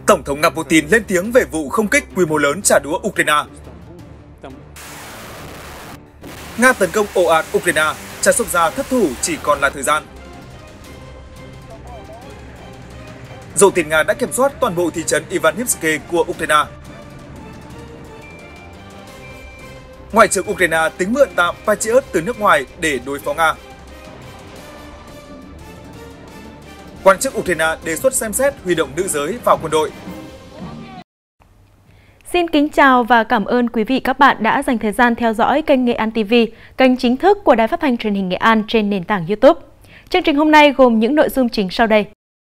Tổng thống Nga Putin lên tiếng về vụ không kích quy mô lớn trả đũa Ukraine. Nga tấn công ồ ạt Ukraine, trà súc gia thất thủ chỉ còn là thời gian. Dầu tiền Nga đã kiểm soát toàn bộ thị trấn Ivanivske của Ukraine. Ngoại trưởng Ukraine tính mượn tạm Patriot từ nước ngoài để đối phó Nga. Quan chức Ukraine đề xuất xem xét huy động nữ giới vào quân đội. Xin kính chào và cảm ơn quý vị các bạn đã dành thời gian theo dõi kênh Nghệ An TV, kênh chính thức của Đài Phát thanh Truyền hình Nghệ An trên nền tảng YouTube. Chương trình hôm nay gồm những nội dung chính sau đây.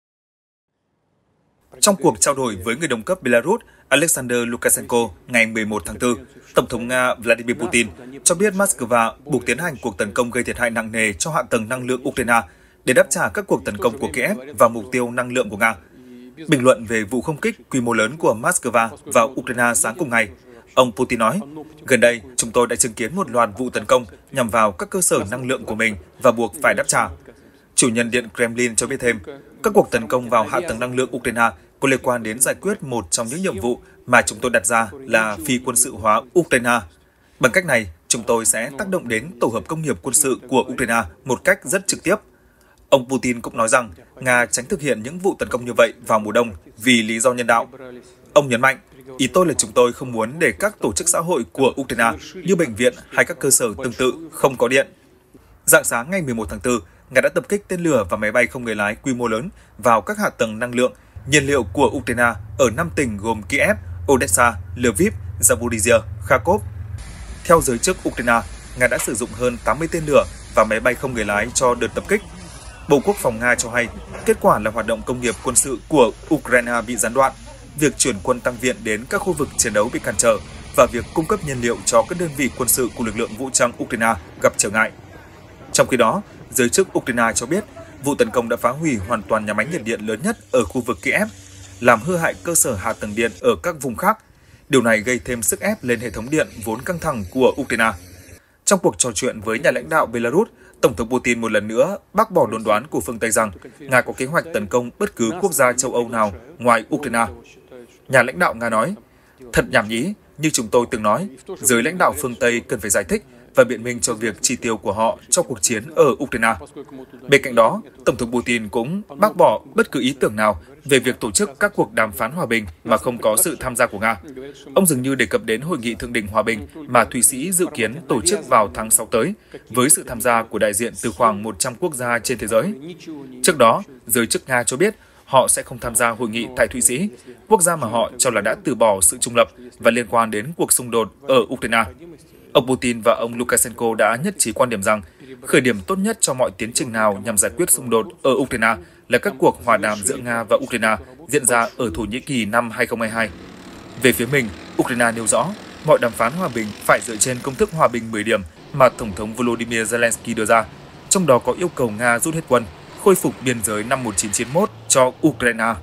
Trong cuộc trao đổi với người đồng cấp Belarus Alexander Lukashenko ngày 11 tháng 4, Tổng thống Nga Vladimir Putin cho biết Moscow buộc tiến hành cuộc tấn công gây thiệt hại nặng nề cho hạ tầng năng lượng Ukraine để đáp trả các cuộc tấn công của Kiev vào mục tiêu năng lượng của Nga. Bình luận về vụ không kích quy mô lớn của Moscow vào Ukraine sáng cùng ngày, ông Putin nói, gần đây chúng tôi đã chứng kiến một loạt vụ tấn công nhằm vào các cơ sở năng lượng của mình và buộc phải đáp trả. Chủ nhân Điện Kremlin cho biết thêm, các cuộc tấn công vào hạ tầng năng lượng Ukraine có liên quan đến giải quyết một trong những nhiệm vụ mà chúng tôi đặt ra là phi quân sự hóa Ukraine. Bằng cách này, chúng tôi sẽ tác động đến tổ hợp công nghiệp quân sự của Ukraine một cách rất trực tiếp. Ông Putin cũng nói rằng Nga tránh thực hiện những vụ tấn công như vậy vào mùa đông vì lý do nhân đạo. Ông nhấn mạnh, ý tôi là chúng tôi không muốn để các tổ chức xã hội của Ukraine như bệnh viện hay các cơ sở tương tự không có điện. Rạng sáng ngày 11 tháng 4, Nga đã tập kích tên lửa và máy bay không người lái quy mô lớn vào các hạ tầng năng lượng, nhiên liệu của Ukraine ở 5 tỉnh gồm Kiev, Odessa, Lviv, Zaporizhia, Kharkov. Theo giới chức Ukraine, Nga đã sử dụng hơn 80 tên lửa và máy bay không người lái cho đợt tập kích. Bộ Quốc phòng Nga cho hay, kết quả là hoạt động công nghiệp quân sự của Ukraine bị gián đoạn, việc chuyển quân tăng viện đến các khu vực chiến đấu bị cản trở và việc cung cấp nhiên liệu cho các đơn vị quân sự của lực lượng vũ trang Ukraine gặp trở ngại. Trong khi đó, giới chức Ukraine cho biết vụ tấn công đã phá hủy hoàn toàn nhà máy nhiệt điện lớn nhất ở khu vực Kiev, làm hư hại cơ sở hạ tầng điện ở các vùng khác. Điều này gây thêm sức ép lên hệ thống điện vốn căng thẳng của Ukraine. Trong cuộc trò chuyện với nhà lãnh đạo Belarus, Tổng thống Putin một lần nữa bác bỏ đồn đoán của phương Tây rằng Nga có kế hoạch tấn công bất cứ quốc gia châu Âu nào ngoài Ukraine. Nhà lãnh đạo Nga nói, thật nhảm nhí, như chúng tôi từng nói, giới lãnh đạo phương Tây cần phải giải thích và biện minh cho việc chi tiêu của họ cho cuộc chiến ở Ukraine. Bên cạnh đó, Tổng thống Putin cũng bác bỏ bất cứ ý tưởng nào về việc tổ chức các cuộc đàm phán hòa bình mà không có sự tham gia của Nga. Ông dường như đề cập đến Hội nghị Thượng đỉnh Hòa bình mà Thụy Sĩ dự kiến tổ chức vào tháng 6 tới, với sự tham gia của đại diện từ khoảng 100 quốc gia trên thế giới. Trước đó, giới chức Nga cho biết họ sẽ không tham gia hội nghị tại Thụy Sĩ, quốc gia mà họ cho là đã từ bỏ sự trung lập và liên quan đến cuộc xung đột ở Ukraine. Ông Putin và ông Lukashenko đã nhất trí quan điểm rằng khởi điểm tốt nhất cho mọi tiến trình nào nhằm giải quyết xung đột ở Ukraine là các cuộc hòa đàm giữa Nga và Ukraine diễn ra ở Thổ Nhĩ Kỳ năm 2022. Về phía mình, Ukraine nêu rõ mọi đàm phán hòa bình phải dựa trên công thức hòa bình 10 điểm mà Tổng thống Volodymyr Zelensky đưa ra, trong đó có yêu cầu Nga rút hết quân, khôi phục biên giới năm 1991 cho Ukraine.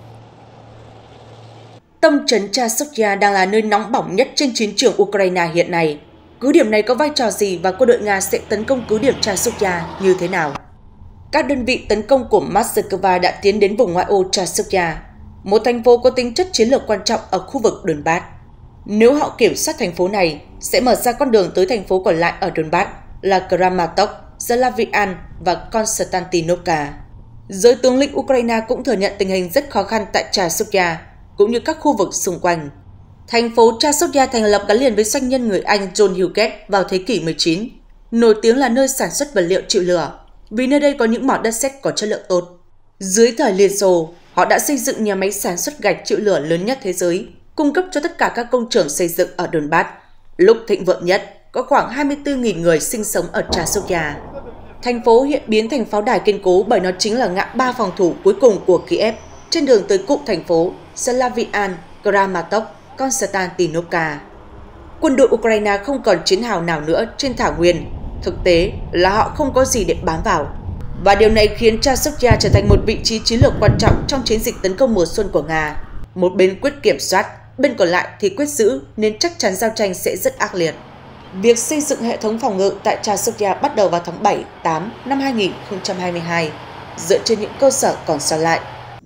Tâm trấn Chasiv đang là nơi nóng bỏng nhất trên chiến trường Ukraine hiện nay. Cứ điểm này có vai trò gì và quân đội Nga sẽ tấn công cứ điểm Chasiv như thế nào? Các đơn vị tấn công của Moscow đã tiến đến vùng ngoại ô Chasiv, một thành phố có tính chất chiến lược quan trọng ở khu vực Donbass. Nếu họ kiểm soát thành phố này, sẽ mở ra con đường tới thành phố còn lại ở Donbass là Kramatorsk, Slavian và Konstantinovka. Giới tướng lĩnh Ukraine cũng thừa nhận tình hình rất khó khăn tại Chasiv, cũng như các khu vực xung quanh. Thành phố Chasiv thành lập gắn liền với doanh nhân người Anh John Hughes vào thế kỷ 19, nổi tiếng là nơi sản xuất vật liệu chịu lửa, vì nơi đây có những mỏ đất sét có chất lượng tốt. Dưới thời Liên Xô, họ đã xây dựng nhà máy sản xuất gạch chịu lửa lớn nhất thế giới, cung cấp cho tất cả các công trường xây dựng ở Donbass. Lúc thịnh vượng nhất, có khoảng 24.000 người sinh sống ở Chasiv. Thành phố hiện biến thành pháo đài kiên cố bởi nó chính là ngã ba phòng thủ cuối cùng của Kiev trên đường tới cụm thành phố Slavian, Kramatorsk, Konstantinovka. Quân đội Ukraine không còn chiến hào nào nữa trên thảo nguyên. Thực tế là họ không có gì để bám vào. Và điều này khiến Chasiv trở thành một vị trí chiến lược quan trọng trong chiến dịch tấn công mùa xuân của Nga. Một bên quyết kiểm soát, bên còn lại thì quyết giữ, nên chắc chắn giao tranh sẽ rất ác liệt. Việc xây dựng hệ thống phòng ngự tại Chasiv bắt đầu vào tháng 7-8 năm 2022, dựa trên những cơ sở còn sót lại.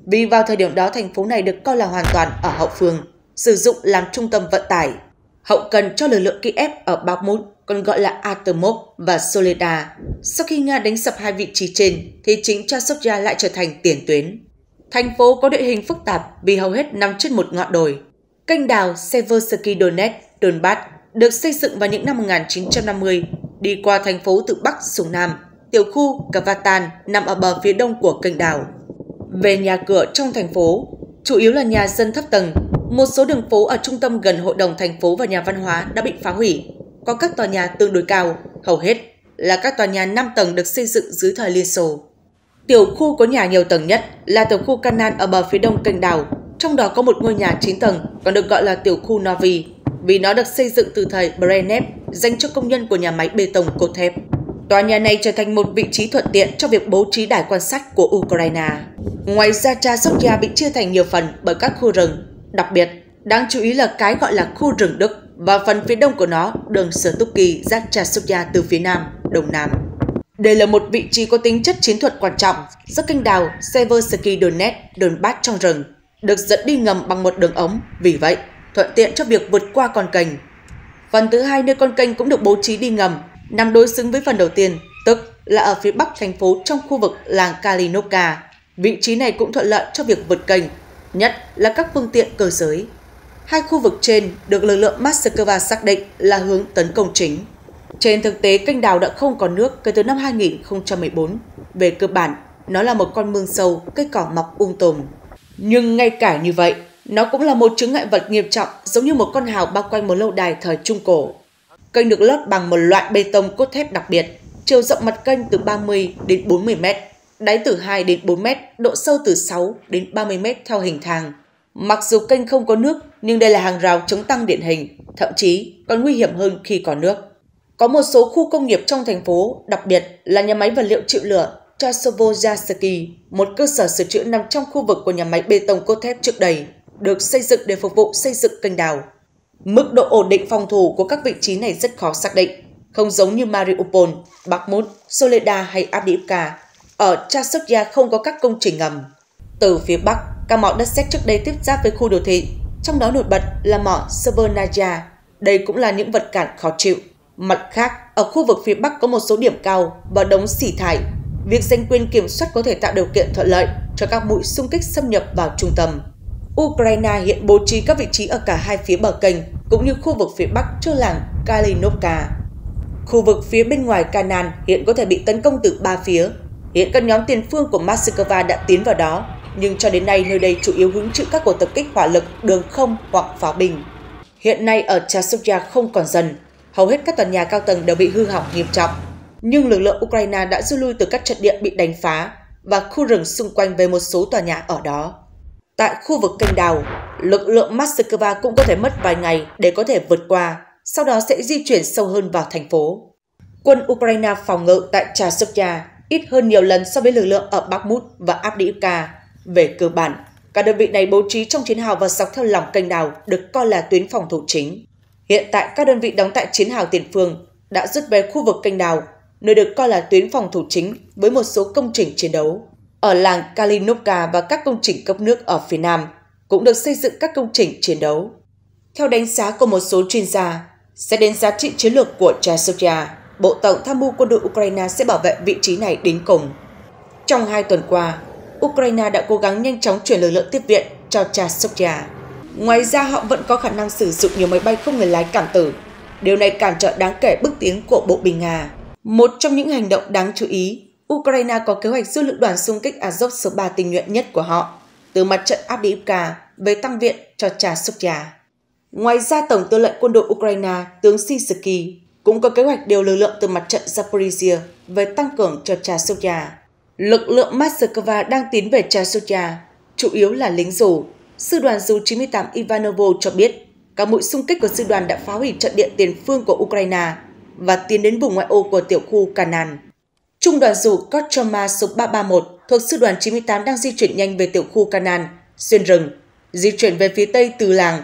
vì vào thời điểm đó thành phố này được coi là hoàn toàn ở hậu phương, sử dụng làm trung tâm vận tải, hậu cần cho lực lượng Kiev ở Bakhmut, còn gọi là Artemov và Soledar. Sau khi Nga đánh sập hai vị trí trên, thì chính Chasiv-Yar lại trở thành tiền tuyến. Thành phố có địa hình phức tạp vì hầu hết nằm trên một ngọn đồi. Kênh đào Seversky Donets, Donbass được xây dựng vào những năm 1950, đi qua thành phố từ Bắc xuống Nam. Tiểu khu Kavatan nằm ở bờ phía đông của kênh đào. Về nhà cửa trong thành phố, chủ yếu là nhà dân thấp tầng. Một số đường phố ở trung tâm gần hội đồng thành phố và nhà văn hóa đã bị phá hủy. Có các tòa nhà tương đối cao, hầu hết là các tòa nhà 5 tầng được xây dựng dưới thời Liên Xô. Tiểu khu có nhà nhiều tầng nhất là tiểu khu Kanan ở bờ phía đông kênh đào, trong đó có một ngôi nhà 9 tầng, còn được gọi là tiểu khu Novi, vì nó được xây dựng từ thời Brezhnev dành cho công nhân của nhà máy bê tông cốt thép. Tòa nhà này trở thành một vị trí thuận tiện cho việc bố trí đài quan sát của Ukraine. Ngoài ra, Chasiv-Yar bị chia thành nhiều phần bởi các khu rừng. Đặc biệt, đáng chú ý là cái gọi là khu rừng Đức và phần phía đông của nó, đường Stucky giáp Chasiv-Yar từ phía nam, đông nam. Đây là một vị trí có tính chất chiến thuật quan trọng do kênh đào Seversky Donets, Donbass trong rừng, được dẫn đi ngầm bằng một đường ống, vì vậy thuận tiện cho việc vượt qua con kênh. Phần thứ hai nơi con kênh cũng được bố trí đi ngầm, nằm đối xứng với phần đầu tiên, tức là ở phía bắc thành phố trong khu vực làng Kalinovka. Vị trí này cũng thuận lợi cho việc vượt kênh, nhất là các phương tiện cơ giới. Hai khu vực trên được lực lượng Moscow xác định là hướng tấn công chính. Trên thực tế, kênh đào đã không có nước kể từ năm 2014. Về cơ bản, nó là một con mương sâu, cây cỏ mọc tùm. Nhưng ngay cả như vậy, nó cũng là một chướng ngại vật nghiêm trọng, giống như một con hào bao quanh một lâu đài thời Trung Cổ. Kênh được lót bằng một loại bê tông cốt thép đặc biệt, chiều rộng mặt kênh từ 30 đến 40 m, đáy từ 2 đến 4 m, độ sâu từ 6 đến 30 m theo hình thang. Mặc dù kênh không có nước, nhưng đây là hàng rào chống tăng điển hình, thậm chí còn nguy hiểm hơn khi có nước. Có một số khu công nghiệp trong thành phố, đặc biệt là nhà máy vật liệu chịu lửa Chasiv-Yarsky, một cơ sở sửa chữa nằm trong khu vực của nhà máy bê tông cốt thép trước đây, được xây dựng để phục vụ xây dựng kênh đào. Mức độ ổn định phòng thủ của các vị trí này rất khó xác định, không giống như Mariupol, Bakhmut, Soledar hay Avdiivka. Ở Chasiv-Yar không có các công trình ngầm. Từ phía bắc, các mỏ đất sét trước đây tiếp giáp với khu đô thị, trong đó nổi bật là mỏ Severnaya. Đây cũng là những vật cản khó chịu. Mặt khác, ở khu vực phía bắc có một số điểm cao và đống xỉ thải. Việc giành quyền kiểm soát có thể tạo điều kiện thuận lợi cho các mũi xung kích xâm nhập vào trung tâm. Ukraine hiện bố trí các vị trí ở cả hai phía bờ kênh, cũng như khu vực phía bắc cho làng Kalinovka. Khu vực phía bên ngoài Kanan hiện có thể bị tấn công từ 3 phía. Hiện các nhóm tiền phương của Moscow đã tiến vào đó, nhưng cho đến nay nơi đây chủ yếu hứng chịu các cuộc tập kích hỏa lực đường không hoặc pháo binh. Hiện nay ở Chasiv-Yar không còn dân, hầu hết các tòa nhà cao tầng đều bị hư hỏng nghiêm trọng. Nhưng lực lượng Ukraine đã rút lui từ các trận địa bị đánh phá và khu rừng xung quanh về một số tòa nhà ở đó. Tại khu vực kênh đào, lực lượng Moscow cũng có thể mất vài ngày để có thể vượt qua, sau đó sẽ di chuyển sâu hơn vào thành phố. Quân Ukraine phòng ngự tại Chasiv-Yar ít hơn nhiều lần so với lực lượng ở Bakhmut và Avdiivka. Về cơ bản, các đơn vị này bố trí trong chiến hào và dọc theo lòng kênh đào được coi là tuyến phòng thủ chính. Hiện tại, các đơn vị đóng tại chiến hào tiền phương đã rút về khu vực kênh đào, nơi được coi là tuyến phòng thủ chính với một số công trình chiến đấu. Ở làng Kalinovka và các công trình cấp nước ở phía nam cũng được xây dựng các công trình chiến đấu. Theo đánh giá của một số chuyên gia, xét đến giá trị chiến lược của Chasiv-Yar, Bộ Tổng tham mưu quân đội Ukraine sẽ bảo vệ vị trí này đến cùng. Trong 2 tuần qua, Ukraine đã cố gắng nhanh chóng chuyển lực lượng tiếp viện cho Chasiv-Yar. Ngoài ra, họ vẫn có khả năng sử dụng nhiều máy bay không người lái cảm tử. Điều này cản trở đáng kể bước tiến của bộ binh Nga. Một trong những hành động đáng chú ý, Ukraine có kế hoạch rút lữ đoàn xung kích Azov số 3 tinh nhuệ nhất của họ từ mặt trận Avdiivka về tăng viện cho Chasiv-Yar. Ngoài ra, Tổng tư lệnh quân đội Ukraine, tướng Sisky, cũng có kế hoạch điều lực lượng từ mặt trận Zaporizhia về tăng cường cho Chasiv-Yar. Lực lượng Moscow đang tiến về Chasiv-Yar, chủ yếu là lính dù. Sư đoàn dù 98 Ivanovo cho biết các mũi xung kích của sư đoàn đã phá hủy trận địa tiền phương của Ukraine và tiến đến vùng ngoại ô của tiểu khu Kanan. Trung đoàn dù Kostroma số 331 thuộc sư đoàn 98 đang di chuyển nhanh về tiểu khu Kanan, xuyên rừng, di chuyển về phía tây từ làng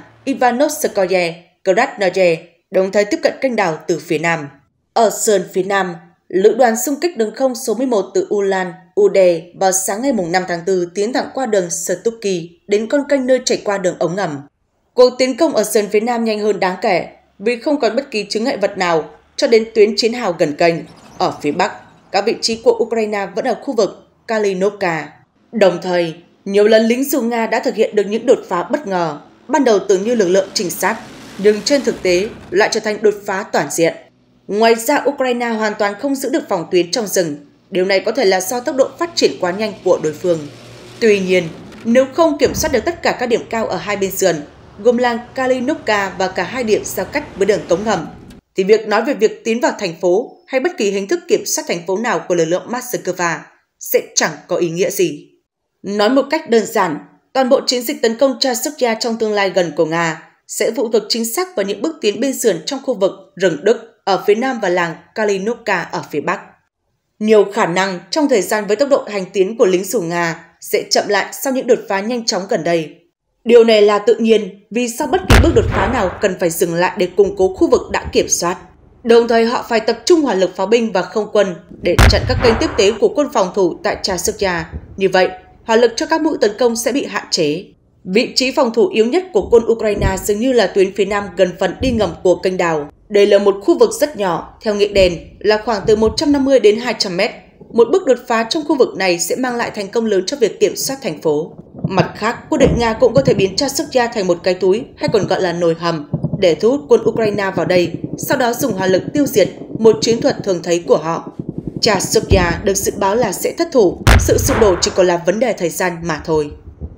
Ivanovskoye, Krasnoye, đồng thời tiếp cận kênh đào từ phía nam. Ở sườn phía nam, Lữ đoàn xung kích đường không số 11 từ Ulan, Ude vào sáng ngày 5 tháng 4 tiến thẳng qua đường Stucky đến con kênh nơi chảy qua đường ống ngầm. Cuộc tiến công ở sườn phía nam nhanh hơn đáng kể vì không còn bất kỳ chướng ngại vật nào cho đến tuyến chiến hào gần kênh. Ở phía bắc, các vị trí của Ukraine vẫn ở khu vực Kalinovka. Đồng thời, nhiều lần lính dù Nga đã thực hiện được những đột phá bất ngờ, ban đầu tưởng như lực lượng trinh sát, nhưng trên thực tế lại trở thành đột phá toàn diện. Ngoài ra, Ukraine hoàn toàn không giữ được phòng tuyến trong rừng. Điều này có thể là do tốc độ phát triển quá nhanh của đối phương. Tuy nhiên, nếu không kiểm soát được tất cả các điểm cao ở hai bên sườn, gồm làng Kalinovka và cả hai điểm giao cắt với đường cống ngầm, thì việc nói về việc tiến vào thành phố hay bất kỳ hình thức kiểm soát thành phố nào của lực lượng Moscow sẽ chẳng có ý nghĩa gì. Nói một cách đơn giản, toàn bộ chiến dịch tấn công Chasiv trong tương lai gần của Nga sẽ phụ thuộc chính xác vào những bước tiến bên sườn trong khu vực rừng Đức ở phía nam và làng Kalinovka ở phía bắc. Nhiều khả năng trong thời gian với tốc độ hành tiến của lính dù Nga sẽ chậm lại sau những đột phá nhanh chóng gần đây. Điều này là tự nhiên vì sau bất kỳ bước đột phá nào cần phải dừng lại để củng cố khu vực đã kiểm soát. Đồng thời họ phải tập trung hỏa lực pháo binh và không quân để chặn các kênh tiếp tế của quân phòng thủ tại Chasiv. Như vậy, hỏa lực cho các mũi tấn công sẽ bị hạn chế. Vị trí phòng thủ yếu nhất của quân Ukraine dường như là tuyến phía nam gần phần đi ngầm của kênh đào. Đây là một khu vực rất nhỏ, theo nghĩa đen là khoảng từ 150 đến 200 mét. Một bước đột phá trong khu vực này sẽ mang lại thành công lớn cho việc kiểm soát thành phố. Mặt khác, quân đội Nga cũng có thể biến Chasiv thành một cái túi hay còn gọi là nồi hầm để thu hút quân Ukraine vào đây, sau đó dùng hỏa lực tiêu diệt, một chiến thuật thường thấy của họ. Chasiv được dự báo là sẽ thất thủ, sự sụp đổ chỉ còn là vấn đề thời gian mà thôi.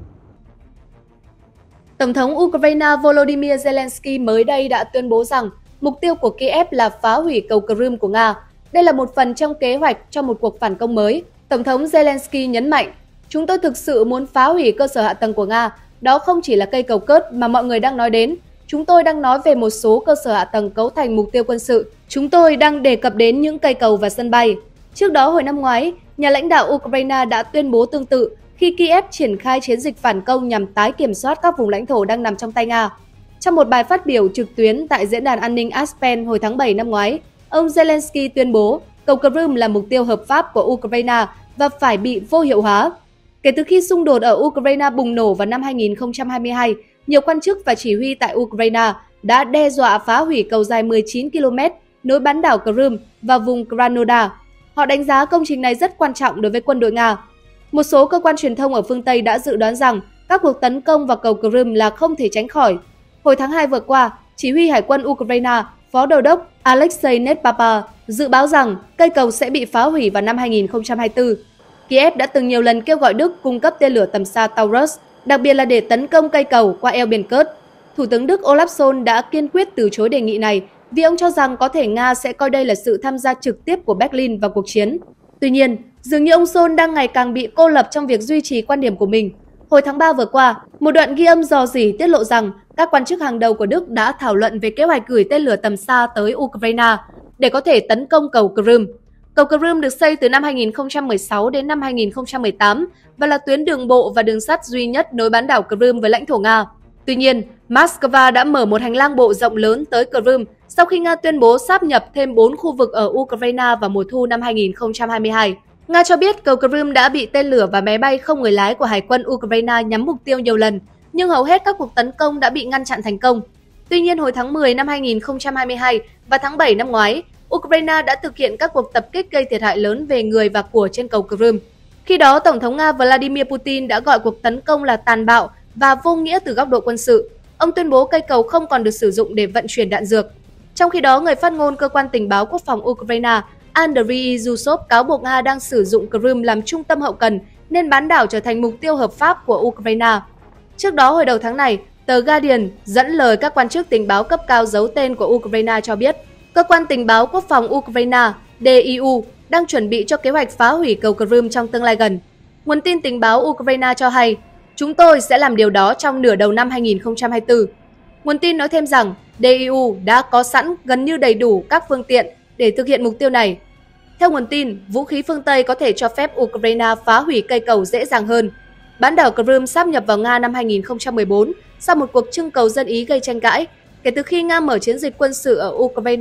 Tổng thống Ukraine Volodymyr Zelensky mới đây đã tuyên bố rằng mục tiêu của Kiev là phá hủy cầu Crimea của Nga. Đây là một phần trong kế hoạch cho một cuộc phản công mới. Tổng thống Zelensky nhấn mạnh, chúng tôi thực sự muốn phá hủy cơ sở hạ tầng của Nga. Đó không chỉ là cây cầu Kerch mà mọi người đang nói đến. Chúng tôi đang nói về một số cơ sở hạ tầng cấu thành mục tiêu quân sự. Chúng tôi đang đề cập đến những cây cầu và sân bay. Trước đó, hồi năm ngoái, nhà lãnh đạo Ukraine đã tuyên bố tương tự khi Kiev triển khai chiến dịch phản công nhằm tái kiểm soát các vùng lãnh thổ đang nằm trong tay Nga. Trong một bài phát biểu trực tuyến tại Diễn đàn An ninh Aspen hồi tháng 7 năm ngoái, ông Zelensky tuyên bố cầu Crimea là mục tiêu hợp pháp của Ukraine và phải bị vô hiệu hóa. Kể từ khi xung đột ở Ukraine bùng nổ vào năm 2022, nhiều quan chức và chỉ huy tại Ukraine đã đe dọa phá hủy cầu dài 19 km nối bán đảo Crimea và vùng Krasnodar. Họ đánh giá công trình này rất quan trọng đối với quân đội Nga. Một số cơ quan truyền thông ở phương Tây đã dự đoán rằng các cuộc tấn công vào cầu Crimea là không thể tránh khỏi. Hồi tháng 2 vừa qua, chỉ huy Hải quân Ukraine, Phó Đô đốc Alexei Netpapa dự báo rằng cây cầu sẽ bị phá hủy vào năm 2024. Kiev đã từng nhiều lần kêu gọi Đức cung cấp tên lửa tầm xa Taurus, đặc biệt là để tấn công cây cầu qua eo biển Kerch. Thủ tướng Đức Olaf Scholz đã kiên quyết từ chối đề nghị này vì ông cho rằng có thể Nga sẽ coi đây là sự tham gia trực tiếp của Berlin vào cuộc chiến. Tuy nhiên, dường như ông Scholz đang ngày càng bị cô lập trong việc duy trì quan điểm của mình. Hồi tháng 3 vừa qua, một đoạn ghi âm rò rỉ tiết lộ rằng các quan chức hàng đầu của Đức đã thảo luận về kế hoạch gửi tên lửa tầm xa tới Ukraine để có thể tấn công cầu Crimea. Cầu Crimea được xây từ năm 2016 đến năm 2018 và là tuyến đường bộ và đường sắt duy nhất nối bán đảo Crimea với lãnh thổ Nga. Tuy nhiên, Moscow đã mở một hành lang bộ rộng lớn tới Crimea sau khi Nga tuyên bố sáp nhập thêm 4 khu vực ở Ukraine vào mùa thu năm 2022. Nga cho biết cầu Crimea đã bị tên lửa và máy bay không người lái của Hải quân Ukraine nhắm mục tiêu nhiều lần, nhưng hầu hết các cuộc tấn công đã bị ngăn chặn thành công. Tuy nhiên, hồi tháng 10 năm 2022 và tháng 7 năm ngoái, Ukraine đã thực hiện các cuộc tập kích gây thiệt hại lớn về người và của trên cầu Crimea. Khi đó, Tổng thống Nga Vladimir Putin đã gọi cuộc tấn công là tàn bạo và vô nghĩa từ góc độ quân sự. Ông tuyên bố cây cầu không còn được sử dụng để vận chuyển đạn dược. Trong khi đó, người phát ngôn Cơ quan Tình báo Quốc phòng Ukraine Andriy Yusov cáo buộc Nga đang sử dụng Crimea làm trung tâm hậu cần nên bán đảo trở thành mục tiêu hợp pháp của Ukraine. Trước đó, hồi đầu tháng này, tờ Guardian dẫn lời các quan chức tình báo cấp cao giấu tên của Ukraine cho biết Cơ quan Tình báo Quốc phòng Ukraine DIU đang chuẩn bị cho kế hoạch phá hủy cầu Crimea trong tương lai gần. Nguồn tin tình báo Ukraine cho hay, chúng tôi sẽ làm điều đó trong nửa đầu năm 2024. Nguồn tin nói thêm rằng DIU đã có sẵn gần như đầy đủ các phương tiện để thực hiện mục tiêu này. Theo nguồn tin, vũ khí phương Tây có thể cho phép Ukraine phá hủy cây cầu dễ dàng hơn. Bán đảo Crimea sáp nhập vào Nga năm 2014 sau một cuộc trưng cầu dân ý gây tranh cãi. Kể từ khi Nga mở chiến dịch quân sự ở Ukraine,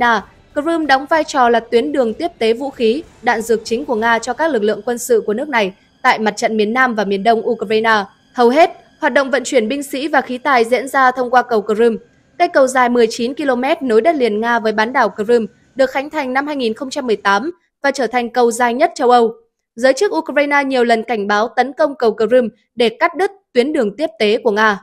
Crimea đóng vai trò là tuyến đường tiếp tế vũ khí, đạn dược chính của Nga cho các lực lượng quân sự của nước này tại mặt trận miền Nam và miền Đông Ukraine. Hầu hết, hoạt động vận chuyển binh sĩ và khí tài diễn ra thông qua cầu Crimea. Cây cầu dài 19 km nối đất liền Nga với bán đảo Crimea được khánh thành năm 2018 và trở thành cầu dài nhất châu Âu. Giới chức Ukraine nhiều lần cảnh báo tấn công cầu Crimea để cắt đứt tuyến đường tiếp tế của Nga.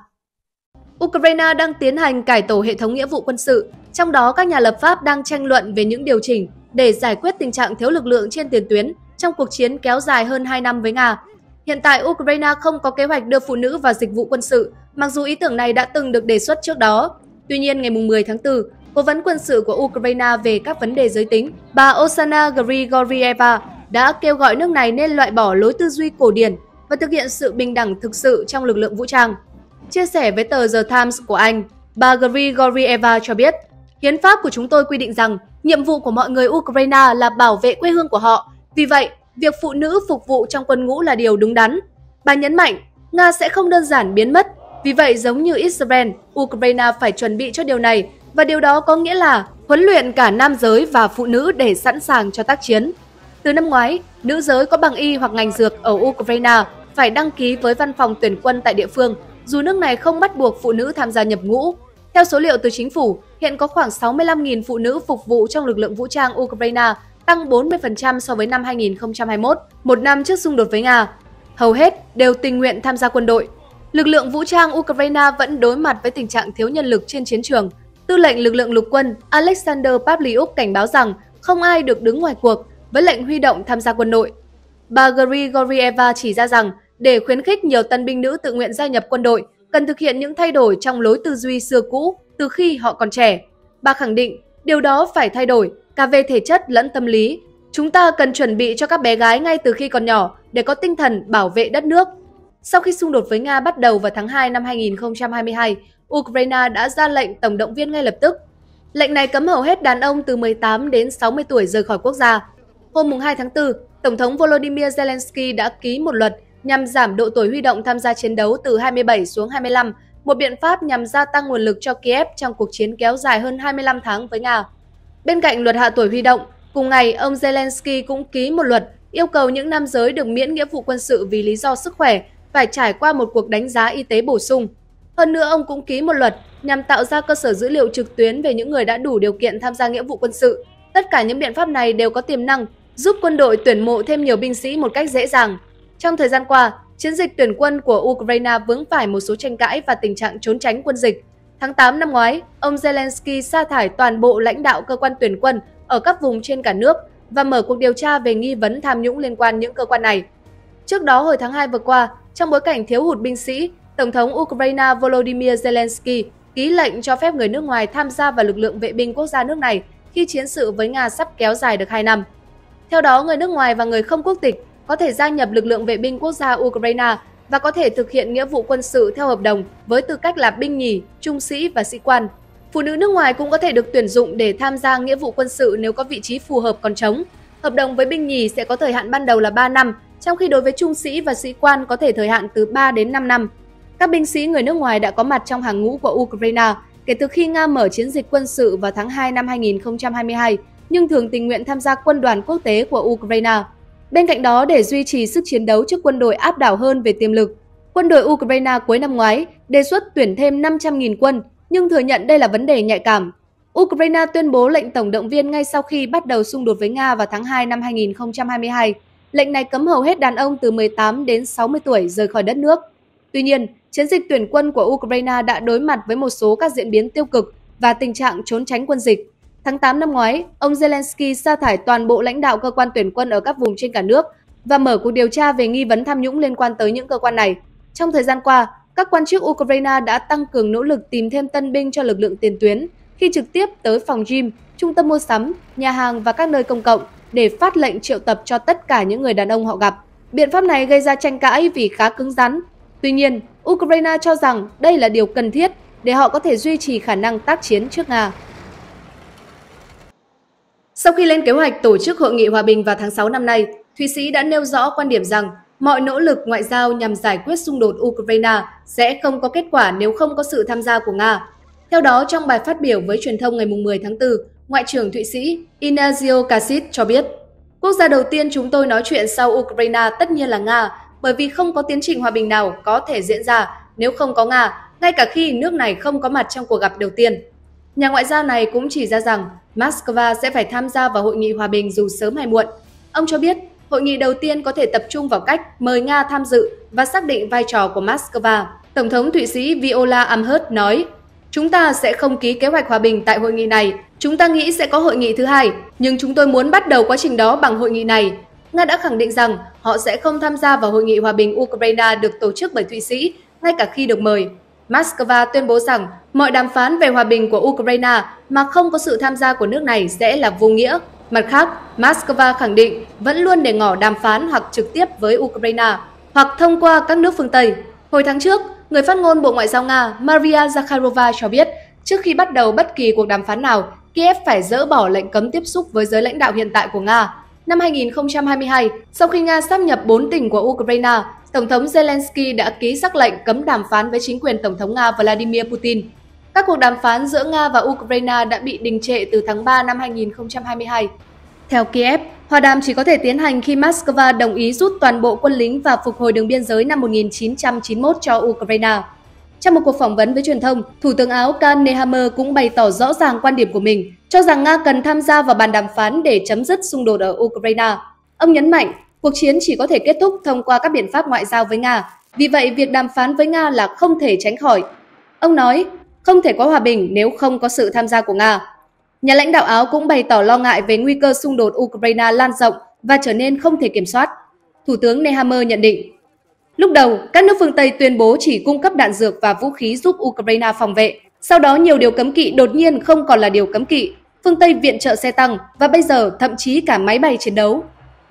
Ukraine đang tiến hành cải tổ hệ thống nghĩa vụ quân sự, trong đó các nhà lập pháp đang tranh luận về những điều chỉnh để giải quyết tình trạng thiếu lực lượng trên tiền tuyến trong cuộc chiến kéo dài hơn 2 năm với Nga. Hiện tại, Ukraine không có kế hoạch đưa phụ nữ vào dịch vụ quân sự, mặc dù ý tưởng này đã từng được đề xuất trước đó. Tuy nhiên, ngày 10 tháng 4, Cố vấn quân sự của Ukraine về các vấn đề giới tính, bà Oksana Grigorieva đã kêu gọi nước này nên loại bỏ lối tư duy cổ điển và thực hiện sự bình đẳng thực sự trong lực lượng vũ trang. Chia sẻ với tờ The Times của Anh, bà Grigorieva cho biết, hiến pháp của chúng tôi quy định rằng nhiệm vụ của mọi người Ukraine là bảo vệ quê hương của họ. Vì vậy, việc phụ nữ phục vụ trong quân ngũ là điều đúng đắn. Bà nhấn mạnh, Nga sẽ không đơn giản biến mất. Vì vậy, giống như Israel, Ukraine phải chuẩn bị cho điều này, và điều đó có nghĩa là huấn luyện cả nam giới và phụ nữ để sẵn sàng cho tác chiến. Từ năm ngoái, nữ giới có bằng y hoặc ngành dược ở Ukraine phải đăng ký với văn phòng tuyển quân tại địa phương, dù nước này không bắt buộc phụ nữ tham gia nhập ngũ. Theo số liệu từ chính phủ, hiện có khoảng 65.000 phụ nữ phục vụ trong lực lượng vũ trang Ukraine, tăng 40% so với năm 2021, một năm trước xung đột với Nga. Hầu hết đều tình nguyện tham gia quân đội. Lực lượng vũ trang Ukraine vẫn đối mặt với tình trạng thiếu nhân lực trên chiến trường. Tư lệnh lực lượng lục quân Alexander Pavlyuk cảnh báo rằng không ai được đứng ngoài cuộc với lệnh huy động tham gia quân đội. Bà Grigorieva chỉ ra rằng để khuyến khích nhiều tân binh nữ tự nguyện gia nhập quân đội, cần thực hiện những thay đổi trong lối tư duy xưa cũ từ khi họ còn trẻ. Bà khẳng định điều đó phải thay đổi cả về thể chất lẫn tâm lý. Chúng ta cần chuẩn bị cho các bé gái ngay từ khi còn nhỏ để có tinh thần bảo vệ đất nước. Sau khi xung đột với Nga bắt đầu vào tháng 2 năm 2022, Ukraine đã ra lệnh tổng động viên ngay lập tức. Lệnh này cấm hầu hết đàn ông từ 18 đến 60 tuổi rời khỏi quốc gia. Hôm 2 tháng 4, Tổng thống Volodymyr Zelensky đã ký một luật nhằm giảm độ tuổi huy động tham gia chiến đấu từ 27 xuống 25, một biện pháp nhằm gia tăng nguồn lực cho Kiev trong cuộc chiến kéo dài hơn 25 tháng với Nga. Bên cạnh luật hạ tuổi huy động, cùng ngày ông Zelensky cũng ký một luật yêu cầu những nam giới được miễn nghĩa vụ quân sự vì lý do sức khỏe phải trải qua một cuộc đánh giá y tế bổ sung. Hơn nữa, ông cũng ký một luật nhằm tạo ra cơ sở dữ liệu trực tuyến về những người đã đủ điều kiện tham gia nghĩa vụ quân sự. Tất cả những biện pháp này đều có tiềm năng giúp quân đội tuyển mộ thêm nhiều binh sĩ một cách dễ dàng. Trong thời gian qua, chiến dịch tuyển quân của Ukraine vướng phải một số tranh cãi và tình trạng trốn tránh quân dịch. Tháng 8 năm ngoái, ông Zelensky sa thải toàn bộ lãnh đạo cơ quan tuyển quân ở các vùng trên cả nước và mở cuộc điều tra về nghi vấn tham nhũng liên quan những cơ quan này. Trước đó, hồi tháng 2 vừa qua, trong bối cảnh thiếu hụt binh sĩ, Tổng thống Ukraine Volodymyr Zelensky ký lệnh cho phép người nước ngoài tham gia vào lực lượng vệ binh quốc gia nước này khi chiến sự với Nga sắp kéo dài được 2 năm. Theo đó, người nước ngoài và người không quốc tịch có thể gia nhập lực lượng vệ binh quốc gia Ukraine và có thể thực hiện nghĩa vụ quân sự theo hợp đồng với tư cách là binh nhì, trung sĩ và sĩ quan. Phụ nữ nước ngoài cũng có thể được tuyển dụng để tham gia nghĩa vụ quân sự nếu có vị trí phù hợp còn trống. Hợp đồng với binh nhì sẽ có thời hạn ban đầu là 3 năm, trong khi đối với trung sĩ và sĩ quan có thể thời hạn từ 3 đến 5 năm. Các binh sĩ người nước ngoài đã có mặt trong hàng ngũ của Ukraine kể từ khi Nga mở chiến dịch quân sự vào tháng 2 năm 2022, nhưng thường tình nguyện tham gia quân đoàn quốc tế của Ukraine. Bên cạnh đó, để duy trì sức chiến đấu trước quân đội áp đảo hơn về tiềm lực, quân đội Ukraine cuối năm ngoái đề xuất tuyển thêm 500.000 quân, nhưng thừa nhận đây là vấn đề nhạy cảm. Ukraine tuyên bố lệnh tổng động viên ngay sau khi bắt đầu xung đột với Nga vào tháng 2 năm 2022. Lệnh này cấm hầu hết đàn ông từ 18 đến 60 tuổi rời khỏi đất nước. Tuy nhiên, chiến dịch tuyển quân của Ukraine đã đối mặt với một số các diễn biến tiêu cực và tình trạng trốn tránh quân dịch. Tháng 8 năm ngoái, ông Zelensky sa thải toàn bộ lãnh đạo cơ quan tuyển quân ở các vùng trên cả nước và mở cuộc điều tra về nghi vấn tham nhũng liên quan tới những cơ quan này. Trong thời gian qua, các quan chức Ukraine đã tăng cường nỗ lực tìm thêm tân binh cho lực lượng tiền tuyến khi trực tiếp tới phòng gym, trung tâm mua sắm, nhà hàng và các nơi công cộng để phát lệnh triệu tập cho tất cả những người đàn ông họ gặp. Biện pháp này gây ra tranh cãi vì khá cứng rắn. Tuy nhiên, Ukraine cho rằng đây là điều cần thiết để họ có thể duy trì khả năng tác chiến trước Nga. Sau khi lên kế hoạch tổ chức Hội nghị Hòa bình vào tháng 6 năm nay, Thụy Sĩ đã nêu rõ quan điểm rằng mọi nỗ lực ngoại giao nhằm giải quyết xung đột Ukraine sẽ không có kết quả nếu không có sự tham gia của Nga. Theo đó, trong bài phát biểu với truyền thông ngày 10 tháng 4, Ngoại trưởng Thụy Sĩ Ignazio Cassis cho biết, quốc gia đầu tiên chúng tôi nói chuyện sau Ukraine tất nhiên là Nga, bởi vì không có tiến trình hòa bình nào có thể diễn ra nếu không có Nga, ngay cả khi nước này không có mặt trong cuộc gặp đầu tiên. Nhà ngoại giao này cũng chỉ ra rằng Moscow sẽ phải tham gia vào hội nghị hòa bình dù sớm hay muộn. Ông cho biết, hội nghị đầu tiên có thể tập trung vào cách mời Nga tham dự và xác định vai trò của Moscow. Tổng thống Thụy Sĩ Viola Amherst nói, chúng ta sẽ không ký kế hoạch hòa bình tại hội nghị này. Chúng ta nghĩ sẽ có hội nghị thứ hai, nhưng chúng tôi muốn bắt đầu quá trình đó bằng hội nghị này. Nga đã khẳng định rằng họ sẽ không tham gia vào hội nghị hòa bình Ukraine được tổ chức bởi Thụy Sĩ, ngay cả khi được mời. Moscow tuyên bố rằng mọi đàm phán về hòa bình của Ukraine mà không có sự tham gia của nước này sẽ là vô nghĩa. Mặt khác, Moscow khẳng định vẫn luôn để ngỏ đàm phán hoặc trực tiếp với Ukraine, hoặc thông qua các nước phương Tây. Hồi tháng trước, người phát ngôn Bộ Ngoại giao Nga Maria Zakharova cho biết, trước khi bắt đầu bất kỳ cuộc đàm phán nào, Kiev phải dỡ bỏ lệnh cấm tiếp xúc với giới lãnh đạo hiện tại của Nga. Năm 2022, sau khi Nga sáp nhập 4 tỉnh của Ukraine, Tổng thống Zelensky đã ký sắc lệnh cấm đàm phán với chính quyền Tổng thống Nga Vladimir Putin. Các cuộc đàm phán giữa Nga và Ukraine đã bị đình trệ từ tháng 3 năm 2022. Theo Kiev, hòa đàm chỉ có thể tiến hành khi Moscow đồng ý rút toàn bộ quân lính và phục hồi đường biên giới năm 1991 cho Ukraine. Trong một cuộc phỏng vấn với truyền thông, Thủ tướng Áo Karl Nehammer cũng bày tỏ rõ ràng quan điểm của mình, cho rằng Nga cần tham gia vào bàn đàm phán để chấm dứt xung đột ở Ukraine. Ông nhấn mạnh, cuộc chiến chỉ có thể kết thúc thông qua các biện pháp ngoại giao với Nga. Vì vậy, việc đàm phán với Nga là không thể tránh khỏi. Ông nói, không thể có hòa bình nếu không có sự tham gia của Nga. Nhà lãnh đạo Áo cũng bày tỏ lo ngại về nguy cơ xung đột Ukraine lan rộng và trở nên không thể kiểm soát. Thủ tướng Nehammer nhận định, lúc đầu, các nước phương Tây tuyên bố chỉ cung cấp đạn dược và vũ khí giúp Ukraine phòng vệ. Sau đó, nhiều điều cấm kỵ đột nhiên không còn là điều cấm kỵ. Phương Tây viện trợ xe tăng và bây giờ thậm chí cả máy bay chiến đấu.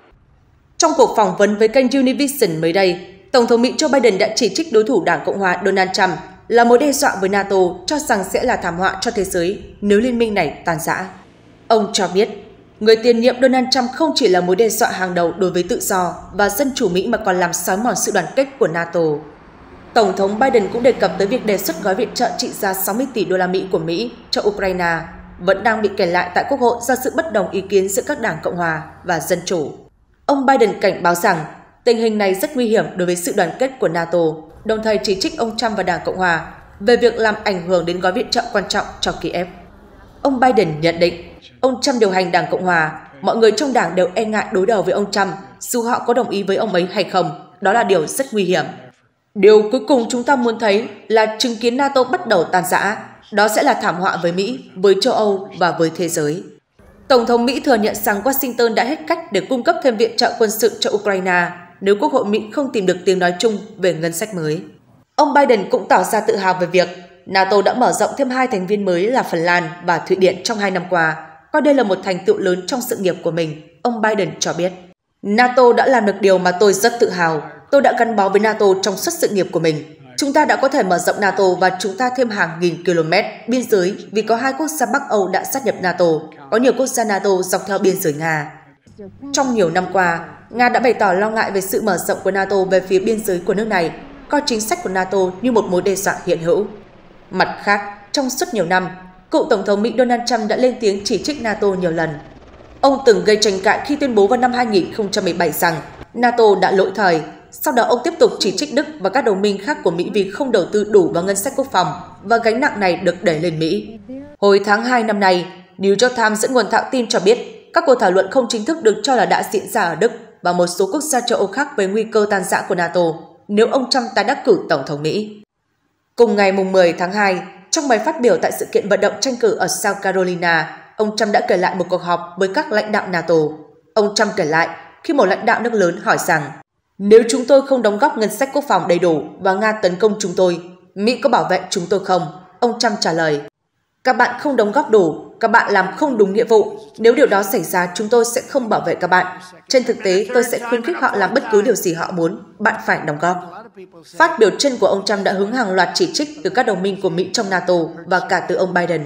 Trong cuộc phỏng vấn với kênh Univision mới đây, Tổng thống Mỹ Joe Biden đã chỉ trích đối thủ Đảng Cộng hòa Donald Trump là mối đe dọa với NATO, cho rằng sẽ là thảm họa cho thế giới nếu liên minh này tan rã. Ông cho biết, người tiền nhiệm Donald Trump không chỉ là mối đe dọa hàng đầu đối với tự do và dân chủ Mỹ mà còn làm xói mòn sự đoàn kết của NATO. Tổng thống Biden cũng đề cập tới việc đề xuất gói viện trợ trị giá 60 tỷ đô la Mỹ của Mỹ cho Ukraine vẫn đang bị kẹt lại tại Quốc hội do sự bất đồng ý kiến giữa các đảng Cộng hòa và Dân chủ. Ông Biden cảnh báo rằng tình hình này rất nguy hiểm đối với sự đoàn kết của NATO, đồng thời chỉ trích ông Trump và Đảng Cộng hòa về việc làm ảnh hưởng đến gói viện trợ quan trọng cho Kiev. Ông Biden nhận định, ông Trump điều hành Đảng Cộng hòa, mọi người trong đảng đều e ngại đối đầu với ông Trump dù họ có đồng ý với ông ấy hay không. Đó là điều rất nguy hiểm. Điều cuối cùng chúng ta muốn thấy là chứng kiến NATO bắt đầu tan rã. Đó sẽ là thảm họa với Mỹ, với châu Âu và với thế giới. Tổng thống Mỹ thừa nhận rằng Washington đã hết cách để cung cấp thêm viện trợ quân sự cho Ukraine nếu Quốc hội Mỹ không tìm được tiếng nói chung về ngân sách mới. Ông Biden cũng tỏ ra tự hào về việc NATO đã mở rộng thêm 2 thành viên mới là Phần Lan và Thụy Điển trong 2 năm qua, coi đây là một thành tựu lớn trong sự nghiệp của mình, ông Biden cho biết. NATO đã làm được điều mà tôi rất tự hào. Tôi đã gắn bó với NATO trong suốt sự nghiệp của mình. Chúng ta đã có thể mở rộng NATO và chúng ta thêm hàng nghìn km biên giới vì có 2 quốc gia Bắc Âu đã sát nhập NATO, có nhiều quốc gia NATO dọc theo biên giới Nga. Trong nhiều năm qua, Nga đã bày tỏ lo ngại về sự mở rộng của NATO về phía biên giới của nước này, coi chính sách của NATO như một mối đe dọa hiện hữu. Mặt khác, trong suốt nhiều năm, cựu Tổng thống Mỹ Donald Trump đã lên tiếng chỉ trích NATO nhiều lần. Ông từng gây tranh cãi khi tuyên bố vào năm 2017 rằng NATO đã lỗi thời. Sau đó ông tiếp tục chỉ trích Đức và các đồng minh khác của Mỹ vì không đầu tư đủ vào ngân sách quốc phòng và gánh nặng này được đẩy lên Mỹ. Hồi tháng 2 năm nay, New York Times dẫn nguồn thạo tin cho biết các cuộc thảo luận không chính thức được cho là đã diễn ra ở Đức và một số quốc gia châu Âu khác về nguy cơ tan rã của NATO nếu ông Trump tái đắc cử Tổng thống Mỹ. Cùng ngày 10 tháng 2, trong bài phát biểu tại sự kiện vận động tranh cử ở South Carolina, ông Trump đã kể lại một cuộc họp với các lãnh đạo NATO. Ông Trump kể lại khi một lãnh đạo nước lớn hỏi rằng nếu chúng tôi không đóng góp ngân sách quốc phòng đầy đủ và Nga tấn công chúng tôi, Mỹ có bảo vệ chúng tôi không? Ông Trump trả lời, các bạn không đóng góp đủ, các bạn làm không đúng nghĩa vụ. Nếu điều đó xảy ra, chúng tôi sẽ không bảo vệ các bạn. Trên thực tế, tôi sẽ khuyến khích họ làm bất cứ điều gì họ muốn. Bạn phải đóng góp. Phát biểu trên của ông Trump đã hứng hàng loạt chỉ trích từ các đồng minh của Mỹ trong NATO và cả từ ông Biden.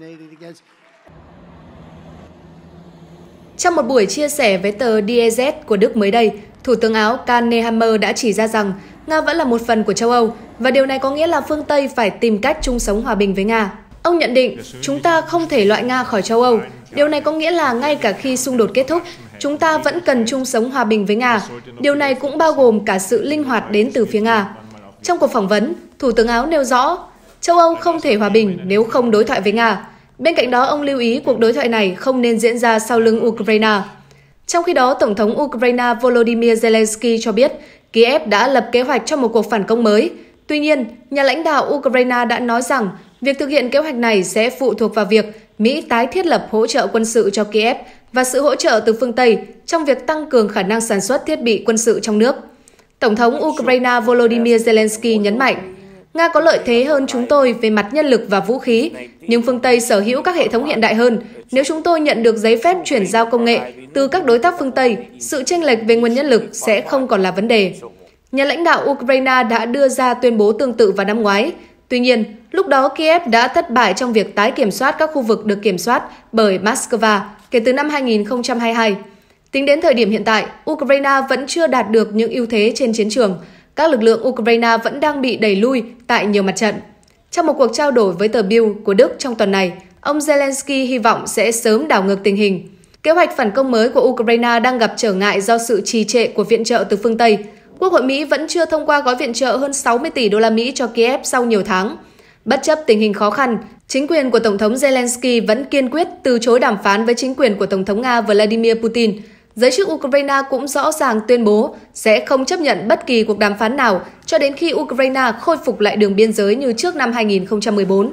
Trong một buổi chia sẻ với tờ Die của Đức mới đây, Thủ tướng Áo Karl Nehammer đã chỉ ra rằng Nga vẫn là một phần của châu Âu và điều này có nghĩa là phương Tây phải tìm cách chung sống hòa bình với Nga. Ông nhận định, chúng ta không thể loại Nga khỏi châu Âu, Điều này có nghĩa là ngay cả khi xung đột kết thúc, chúng ta vẫn cần chung sống hòa bình với Nga. Điều này cũng bao gồm cả sự linh hoạt đến từ phía Nga. Trong cuộc phỏng vấn, Thủ tướng Áo nêu rõ, châu Âu không thể hòa bình nếu không đối thoại với Nga. Bên cạnh đó, ông lưu ý cuộc đối thoại này không nên diễn ra sau lưng Ukraine. Trong khi đó, Tổng thống Ukraine Volodymyr Zelensky cho biết Kiev đã lập kế hoạch cho một cuộc phản công mới. Tuy nhiên, nhà lãnh đạo Ukraine đã nói rằng việc thực hiện kế hoạch này sẽ phụ thuộc vào việc Mỹ tái thiết lập hỗ trợ quân sự cho Kiev và sự hỗ trợ từ phương Tây trong việc tăng cường khả năng sản xuất thiết bị quân sự trong nước. Tổng thống Ukraine Volodymyr Zelensky nhấn mạnh, Nga có lợi thế hơn chúng tôi về mặt nhân lực và vũ khí, nhưng phương Tây sở hữu các hệ thống hiện đại hơn. Nếu chúng tôi nhận được giấy phép chuyển giao công nghệ từ các đối tác phương Tây, sự chênh lệch về nguồn nhân lực sẽ không còn là vấn đề. Nhà lãnh đạo Ukraine đã đưa ra tuyên bố tương tự vào năm ngoái. Tuy nhiên, lúc đó Kiev đã thất bại trong việc tái kiểm soát các khu vực được kiểm soát bởi Moscow kể từ năm 2022. Tính đến thời điểm hiện tại, Ukraine vẫn chưa đạt được những ưu thế trên chiến trường. Các lực lượng Ukraine vẫn đang bị đẩy lui tại nhiều mặt trận. Trong một cuộc trao đổi với tờ Bild của Đức trong tuần này, ông Zelensky hy vọng sẽ sớm đảo ngược tình hình. Kế hoạch phản công mới của Ukraine đang gặp trở ngại do sự trì trệ của viện trợ từ phương Tây. Quốc hội Mỹ vẫn chưa thông qua gói viện trợ hơn 60 tỷ đô la Mỹ cho Kiev sau nhiều tháng. Bất chấp tình hình khó khăn, chính quyền của Tổng thống Zelensky vẫn kiên quyết từ chối đàm phán với chính quyền của Tổng thống Nga Vladimir Putin. Giới chức Ukraine cũng rõ ràng tuyên bố sẽ không chấp nhận bất kỳ cuộc đàm phán nào cho đến khi Ukraine khôi phục lại đường biên giới như trước năm 2014.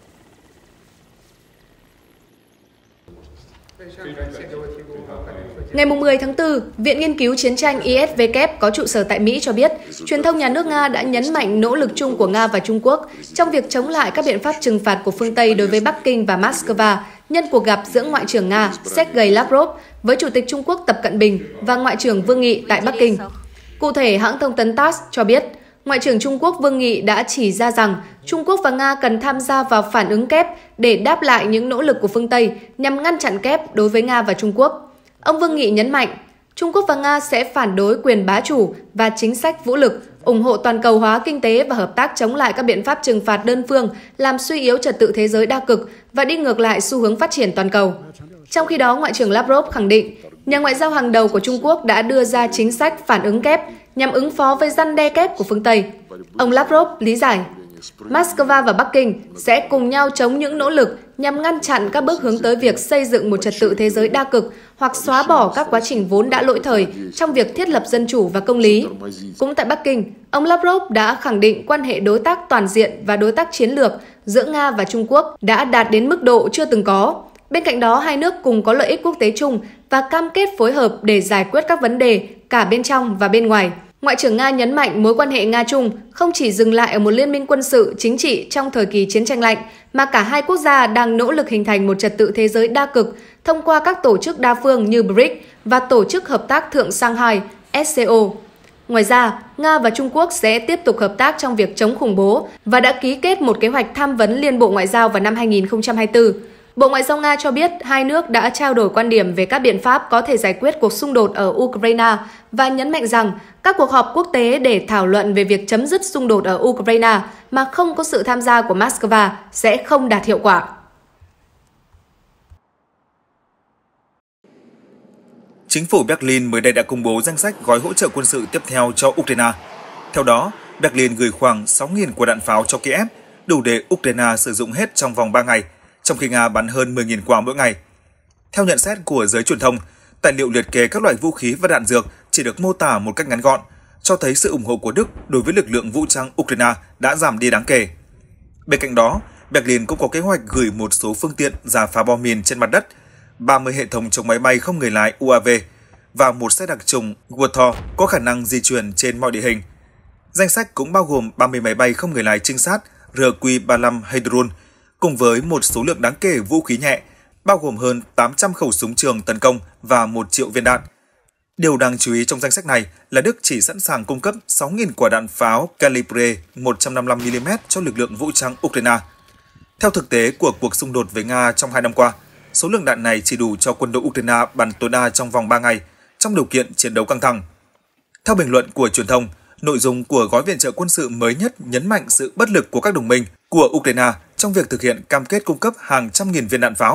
Ngày 10 tháng 4, Viện Nghiên cứu Chiến tranh ISW có trụ sở tại Mỹ cho biết, truyền thông nhà nước Nga đã nhấn mạnh nỗ lực chung của Nga và Trung Quốc trong việc chống lại các biện pháp trừng phạt của phương Tây đối với Bắc Kinh và Moscow nhân cuộc gặp giữa Ngoại trưởng Nga Sergei Lavrov với Chủ tịch Trung Quốc Tập Cận Bình và Ngoại trưởng Vương Nghị tại Bắc Kinh. Cụ thể, hãng thông tấn TASS cho biết, Ngoại trưởng Trung Quốc Vương Nghị đã chỉ ra rằng Trung Quốc và Nga cần tham gia vào phản ứng kép để đáp lại những nỗ lực của phương Tây nhằm ngăn chặn kép đối với Nga và Trung Quốc. Ông Vương Nghị nhấn mạnh, Trung Quốc và Nga sẽ phản đối quyền bá chủ và chính sách vũ lực, ủng hộ toàn cầu hóa kinh tế và hợp tác chống lại các biện pháp trừng phạt đơn phương làm suy yếu trật tự thế giới đa cực và đi ngược lại xu hướng phát triển toàn cầu. Trong khi đó, Ngoại trưởng Lavrov khẳng định, nhà ngoại giao hàng đầu của Trung Quốc đã đưa ra chính sách phản ứng kép nhằm ứng phó với răn đe kép của phương Tây. Ông Lavrov lý giải, Moscow và Bắc Kinh sẽ cùng nhau chống những nỗ lực nhằm ngăn chặn các bước hướng tới việc xây dựng một trật tự thế giới đa cực hoặc xóa bỏ các quá trình vốn đã lỗi thời trong việc thiết lập dân chủ và công lý. Cũng tại Bắc Kinh, ông Lavrov đã khẳng định quan hệ đối tác toàn diện và đối tác chiến lược giữa Nga và Trung Quốc đã đạt đến mức độ chưa từng có. Bên cạnh đó, hai nước cùng có lợi ích quốc tế chung và cam kết phối hợp để giải quyết các vấn đề cả bên trong và bên ngoài. Ngoại trưởng Nga nhấn mạnh mối quan hệ Nga-Trung không chỉ dừng lại ở một liên minh quân sự chính trị trong thời kỳ chiến tranh lạnh, mà cả hai quốc gia đang nỗ lực hình thành một trật tự thế giới đa cực thông qua các tổ chức đa phương như BRICS và Tổ chức Hợp tác Thượng Shanghai SCO. Ngoài ra, Nga và Trung Quốc sẽ tiếp tục hợp tác trong việc chống khủng bố và đã ký kết một kế hoạch tham vấn liên bộ ngoại giao vào năm 2024. Bộ Ngoại giao Nga cho biết hai nước đã trao đổi quan điểm về các biện pháp có thể giải quyết cuộc xung đột ở Ukraine và nhấn mạnh rằng các cuộc họp quốc tế để thảo luận về việc chấm dứt xung đột ở Ukraine mà không có sự tham gia của Moscow sẽ không đạt hiệu quả. Chính phủ Berlin mới đây đã công bố danh sách gói hỗ trợ quân sự tiếp theo cho Ukraine. Theo đó, Berlin gửi khoảng 6.000 quả đạn pháo cho Kiev, đủ để Ukraine sử dụng hết trong vòng 3 ngày, trong khi Nga bắn hơn 10.000 quả mỗi ngày. Theo nhận xét của giới truyền thông, tài liệu liệt kê các loại vũ khí và đạn dược chỉ được mô tả một cách ngắn gọn, cho thấy sự ủng hộ của Đức đối với lực lượng vũ trang Ukraine đã giảm đi đáng kể. Bên cạnh đó, Berlin cũng có kế hoạch gửi một số phương tiện rà phá bom mìn trên mặt đất, 30 hệ thống chống máy bay không người lái UAV và một xe đặc trùng Warthog có khả năng di chuyển trên mọi địa hình. Danh sách cũng bao gồm 30 máy bay không người lái trinh sát RQ-35 Hedron, cùng với một số lượng đáng kể vũ khí nhẹ, bao gồm hơn 800 khẩu súng trường tấn công và 1 triệu viên đạn. Điều đáng chú ý trong danh sách này là Đức chỉ sẵn sàng cung cấp 6.000 quả đạn pháo calibre 155mm cho lực lượng vũ trang Ukraine. Theo thực tế của cuộc xung đột với Nga trong 2 năm qua, số lượng đạn này chỉ đủ cho quân đội Ukraine bắn tối đa trong vòng 3 ngày, trong điều kiện chiến đấu căng thẳng. Theo bình luận của truyền thông, nội dung của gói viện trợ quân sự mới nhất nhấn mạnh sự bất lực của các đồng minh của Ukraine trong việc thực hiện cam kết cung cấp hàng trăm nghìn viên đạn pháo,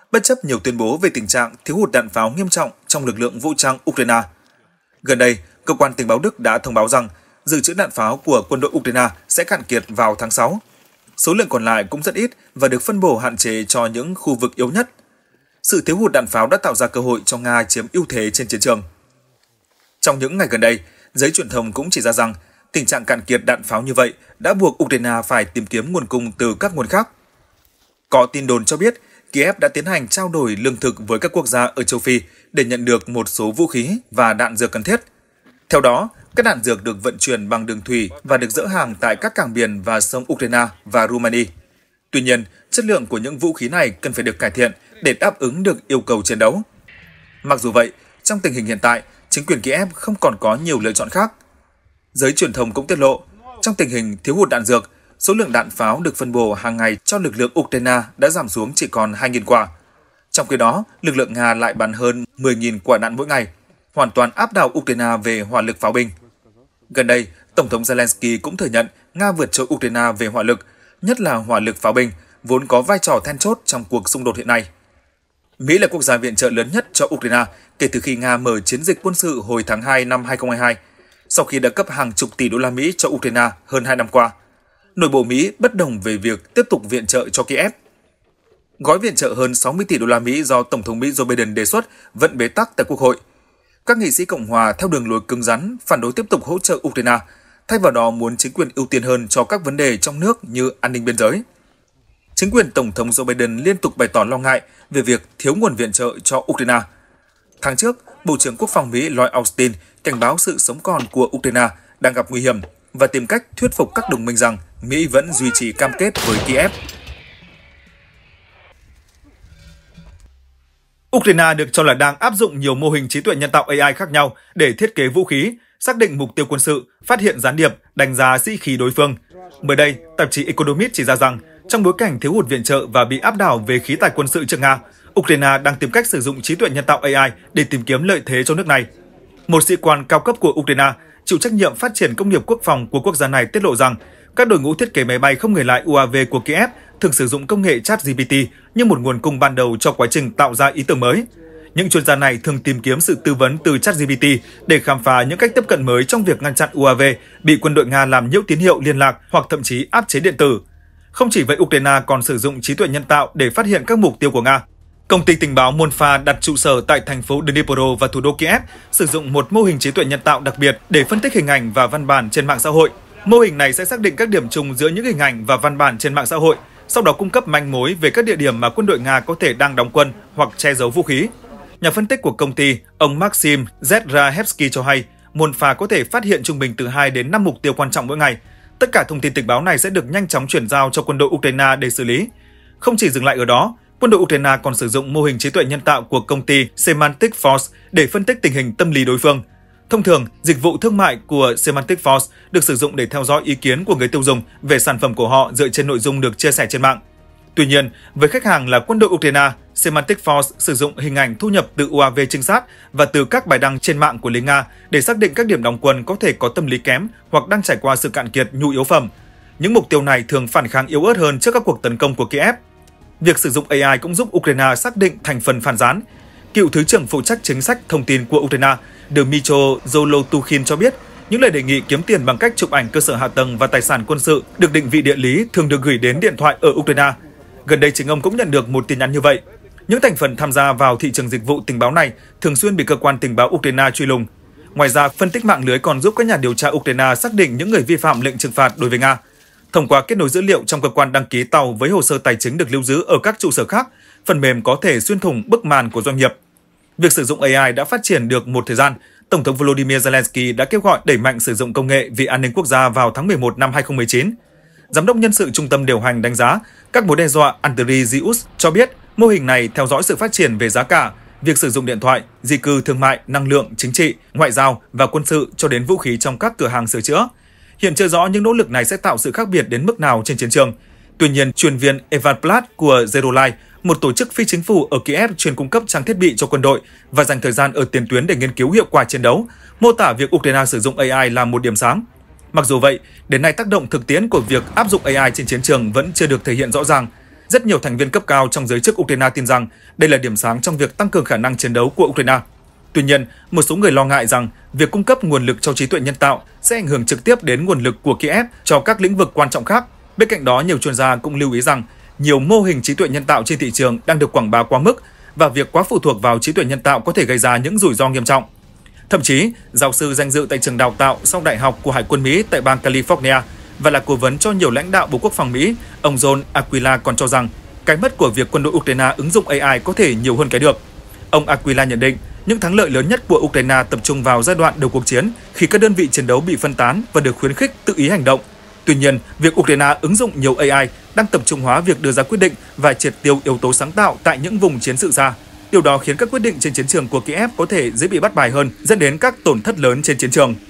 bất chấp nhiều tuyên bố về tình trạng thiếu hụt đạn pháo nghiêm trọng trong lực lượng vũ trang Ukraine. Gần đây, cơ quan tình báo Đức đã thông báo rằng dự trữ đạn pháo của quân đội Ukraine sẽ cạn kiệt vào tháng 6. Số lượng còn lại cũng rất ít và được phân bổ hạn chế cho những khu vực yếu nhất. Sự thiếu hụt đạn pháo đã tạo ra cơ hội cho Nga chiếm ưu thế trên chiến trường. Trong những ngày gần đây, giới truyền thông cũng chỉ ra rằng tình trạng cạn kiệt đạn pháo như vậy đã buộc Ukraine phải tìm kiếm nguồn cung từ các nguồn khác. Có tin đồn cho biết Kiev đã tiến hành trao đổi lương thực với các quốc gia ở châu Phi để nhận được một số vũ khí và đạn dược cần thiết. Theo đó, các đạn dược được vận chuyển bằng đường thủy và được dỡ hàng tại các cảng biển và sông Ukraine và Romania. Tuy nhiên, chất lượng của những vũ khí này cần phải được cải thiện để đáp ứng được yêu cầu chiến đấu. Mặc dù vậy, trong tình hình hiện tại, chính quyền Kiev không còn có nhiều lựa chọn khác. Giới truyền thông cũng tiết lộ, trong tình hình thiếu hụt đạn dược, số lượng đạn pháo được phân bổ hàng ngày cho lực lượng Ukraine đã giảm xuống chỉ còn 2.000 quả. Trong khi đó, lực lượng Nga lại bắn hơn 10.000 quả đạn mỗi ngày, hoàn toàn áp đảo Ukraine về hỏa lực pháo binh. Gần đây, Tổng thống Zelensky cũng thừa nhận Nga vượt trội Ukraine về hỏa lực, nhất là hỏa lực pháo binh, vốn có vai trò then chốt trong cuộc xung đột hiện nay. Mỹ là quốc gia viện trợ lớn nhất cho Ukraine kể từ khi Nga mở chiến dịch quân sự hồi tháng 2 năm 2022, sau khi đã cấp hàng chục tỷ đô la Mỹ cho Ukraine hơn 2 năm qua. Nội bộ Mỹ bất đồng về việc tiếp tục viện trợ cho Kiev. Gói viện trợ hơn 60 tỷ đô la Mỹ do Tổng thống Mỹ Joe Biden đề xuất vẫn bế tắc tại Quốc hội. Các nghị sĩ Cộng hòa theo đường lối cứng rắn phản đối tiếp tục hỗ trợ Ukraine, thay vào đó muốn chính quyền ưu tiên hơn cho các vấn đề trong nước như an ninh biên giới. Chính quyền Tổng thống Joe Biden liên tục bày tỏ lo ngại về việc thiếu nguồn viện trợ cho Ukraine. Tháng trước, Bộ trưởng Quốc phòng Mỹ Lloyd Austin cảnh báo sự sống còn của Ukraine đang gặp nguy hiểm và tìm cách thuyết phục các đồng minh rằng Mỹ vẫn duy trì cam kết với Kiev. Ukraine được cho là đang áp dụng nhiều mô hình trí tuệ nhân tạo AI khác nhau để thiết kế vũ khí, xác định mục tiêu quân sự, phát hiện gián điệp, đánh giá sĩ khí đối phương. Mới đây, tạp chí Economist chỉ ra rằng, trong bối cảnh thiếu hụt viện trợ và bị áp đảo về khí tài quân sự trước Nga, Ukraine đang tìm cách sử dụng trí tuệ nhân tạo AI để tìm kiếm lợi thế cho nước này. Một sĩ quan cao cấp của Ukraine, chịu trách nhiệm phát triển công nghiệp quốc phòng của quốc gia này tiết lộ rằng, các đội ngũ thiết kế máy bay không người lái UAV của Kiev thường sử dụng công nghệ ChatGPT như một nguồn cung ban đầu cho quá trình tạo ra ý tưởng mới. Những chuyên gia này thường tìm kiếm sự tư vấn từ ChatGPT để khám phá những cách tiếp cận mới trong việc ngăn chặn UAV bị quân đội Nga làm nhiễu tín hiệu liên lạc hoặc thậm chí áp chế điện tử. Không chỉ vậy, Ukraine còn sử dụng trí tuệ nhân tạo để phát hiện các mục tiêu của Nga. Công ty tình báo Monfa đặt trụ sở tại thành phố Dnipro và thủ đô Kiev sử dụng một mô hình trí tuệ nhân tạo đặc biệt để phân tích hình ảnh và văn bản trên mạng xã hội. Mô hình này sẽ xác định các điểm chung giữa những hình ảnh và văn bản trên mạng xã hội, sau đó cung cấp manh mối về các địa điểm mà quân đội Nga có thể đang đóng quân hoặc che giấu vũ khí. Nhà phân tích của công ty, ông Maxim Zdrahevsky cho hay, Monfa có thể phát hiện trung bình từ 2 đến 5 mục tiêu quan trọng mỗi ngày. Tất cả thông tin tình báo này sẽ được nhanh chóng chuyển giao cho quân đội Ukraine để xử lý. Không chỉ dừng lại ở đó, quân đội Ukraine còn sử dụng mô hình trí tuệ nhân tạo của công ty Semantic Force để phân tích tình hình tâm lý đối phương. Thông thường, dịch vụ thương mại của Semantic Force được sử dụng để theo dõi ý kiến của người tiêu dùng về sản phẩm của họ dựa trên nội dung được chia sẻ trên mạng. Tuy nhiên, với khách hàng là quân đội Ukraine, Semantic Force sử dụng hình ảnh thu nhập từ UAV trinh sát và từ các bài đăng trên mạng của lính Nga để xác định các điểm đóng quân có thể có tâm lý kém hoặc đang trải qua sự cạn kiệt nhu yếu phẩm. Những mục tiêu này thường phản kháng yếu ớt hơn trước các cuộc tấn công của Kiev. Việc sử dụng AI cũng giúp Ukraine xác định thành phần phản gián. Cựu Thứ trưởng phụ trách chính sách thông tin của Ukraine, Dmytro Zolotukhin cho biết, những lời đề nghị kiếm tiền bằng cách chụp ảnh cơ sở hạ tầng và tài sản quân sự được định vị địa lý thường được gửi đến điện thoại ở Ukraine. Gần đây chính ông cũng nhận được một tin nhắn như vậy. Những thành phần tham gia vào thị trường dịch vụ tình báo này thường xuyên bị cơ quan tình báo Ukraine truy lùng. Ngoài ra, phân tích mạng lưới còn giúp các nhà điều tra Ukraine xác định những người vi phạm lệnh trừng phạt đối với Nga. Thông qua kết nối dữ liệu trong cơ quan đăng ký tàu với hồ sơ tài chính được lưu giữ ở các trụ sở khác, phần mềm có thể xuyên thủng bức màn của doanh nghiệp. Việc sử dụng AI đã phát triển được một thời gian. Tổng thống Volodymyr Zelensky đã kêu gọi đẩy mạnh sử dụng công nghệ vì an ninh quốc gia vào tháng 11 năm 2019. Giám đốc nhân sự trung tâm điều hành đánh giá các mối đe dọa Andriy Zius cho biết mô hình này theo dõi sự phát triển về giá cả, việc sử dụng điện thoại, di cư thương mại, năng lượng, chính trị, ngoại giao và quân sự cho đến vũ khí trong các cửa hàng sửa chữa. Hiện chưa rõ những nỗ lực này sẽ tạo sự khác biệt đến mức nào trên chiến trường. Tuy nhiên, chuyên viên Evan Platt của Zerolite, một tổ chức phi chính phủ ở Kiev chuyên cung cấp trang thiết bị cho quân đội và dành thời gian ở tiền tuyến để nghiên cứu hiệu quả chiến đấu, mô tả việc Ukraine sử dụng AI là một điểm sáng. Mặc dù vậy, đến nay tác động thực tiễn của việc áp dụng AI trên chiến trường vẫn chưa được thể hiện rõ ràng. Rất nhiều thành viên cấp cao trong giới chức Ukraine tin rằng đây là điểm sáng trong việc tăng cường khả năng chiến đấu của Ukraine. Tuy nhiên, một số người lo ngại rằng việc cung cấp nguồn lực cho trí tuệ nhân tạo sẽ ảnh hưởng trực tiếp đến nguồn lực của Kiev cho các lĩnh vực quan trọng khác. Bên cạnh đó, nhiều chuyên gia cũng lưu ý rằng nhiều mô hình trí tuệ nhân tạo trên thị trường đang được quảng bá quá mức và việc quá phụ thuộc vào trí tuệ nhân tạo có thể gây ra những rủi ro nghiêm trọng. Thậm chí, giáo sư danh dự tại trường đào tạo sau đại học của Hải quân Mỹ tại bang California và là cố vấn cho nhiều lãnh đạo Bộ Quốc phòng Mỹ, ông John Aquila còn cho rằng cái mất của việc quân đội Ukraine ứng dụng AI có thể nhiều hơn cái được. Ông Aquila nhận định những thắng lợi lớn nhất của Ukraine tập trung vào giai đoạn đầu cuộc chiến khi các đơn vị chiến đấu bị phân tán và được khuyến khích tự ý hành động. Tuy nhiên, việc Ukraine ứng dụng nhiều AI đang tập trung hóa việc đưa ra quyết định và triệt tiêu yếu tố sáng tạo tại những vùng chiến sự xa. Điều đó khiến các quyết định trên chiến trường của Kiev có thể dễ bị bắt bài hơn, dẫn đến các tổn thất lớn trên chiến trường.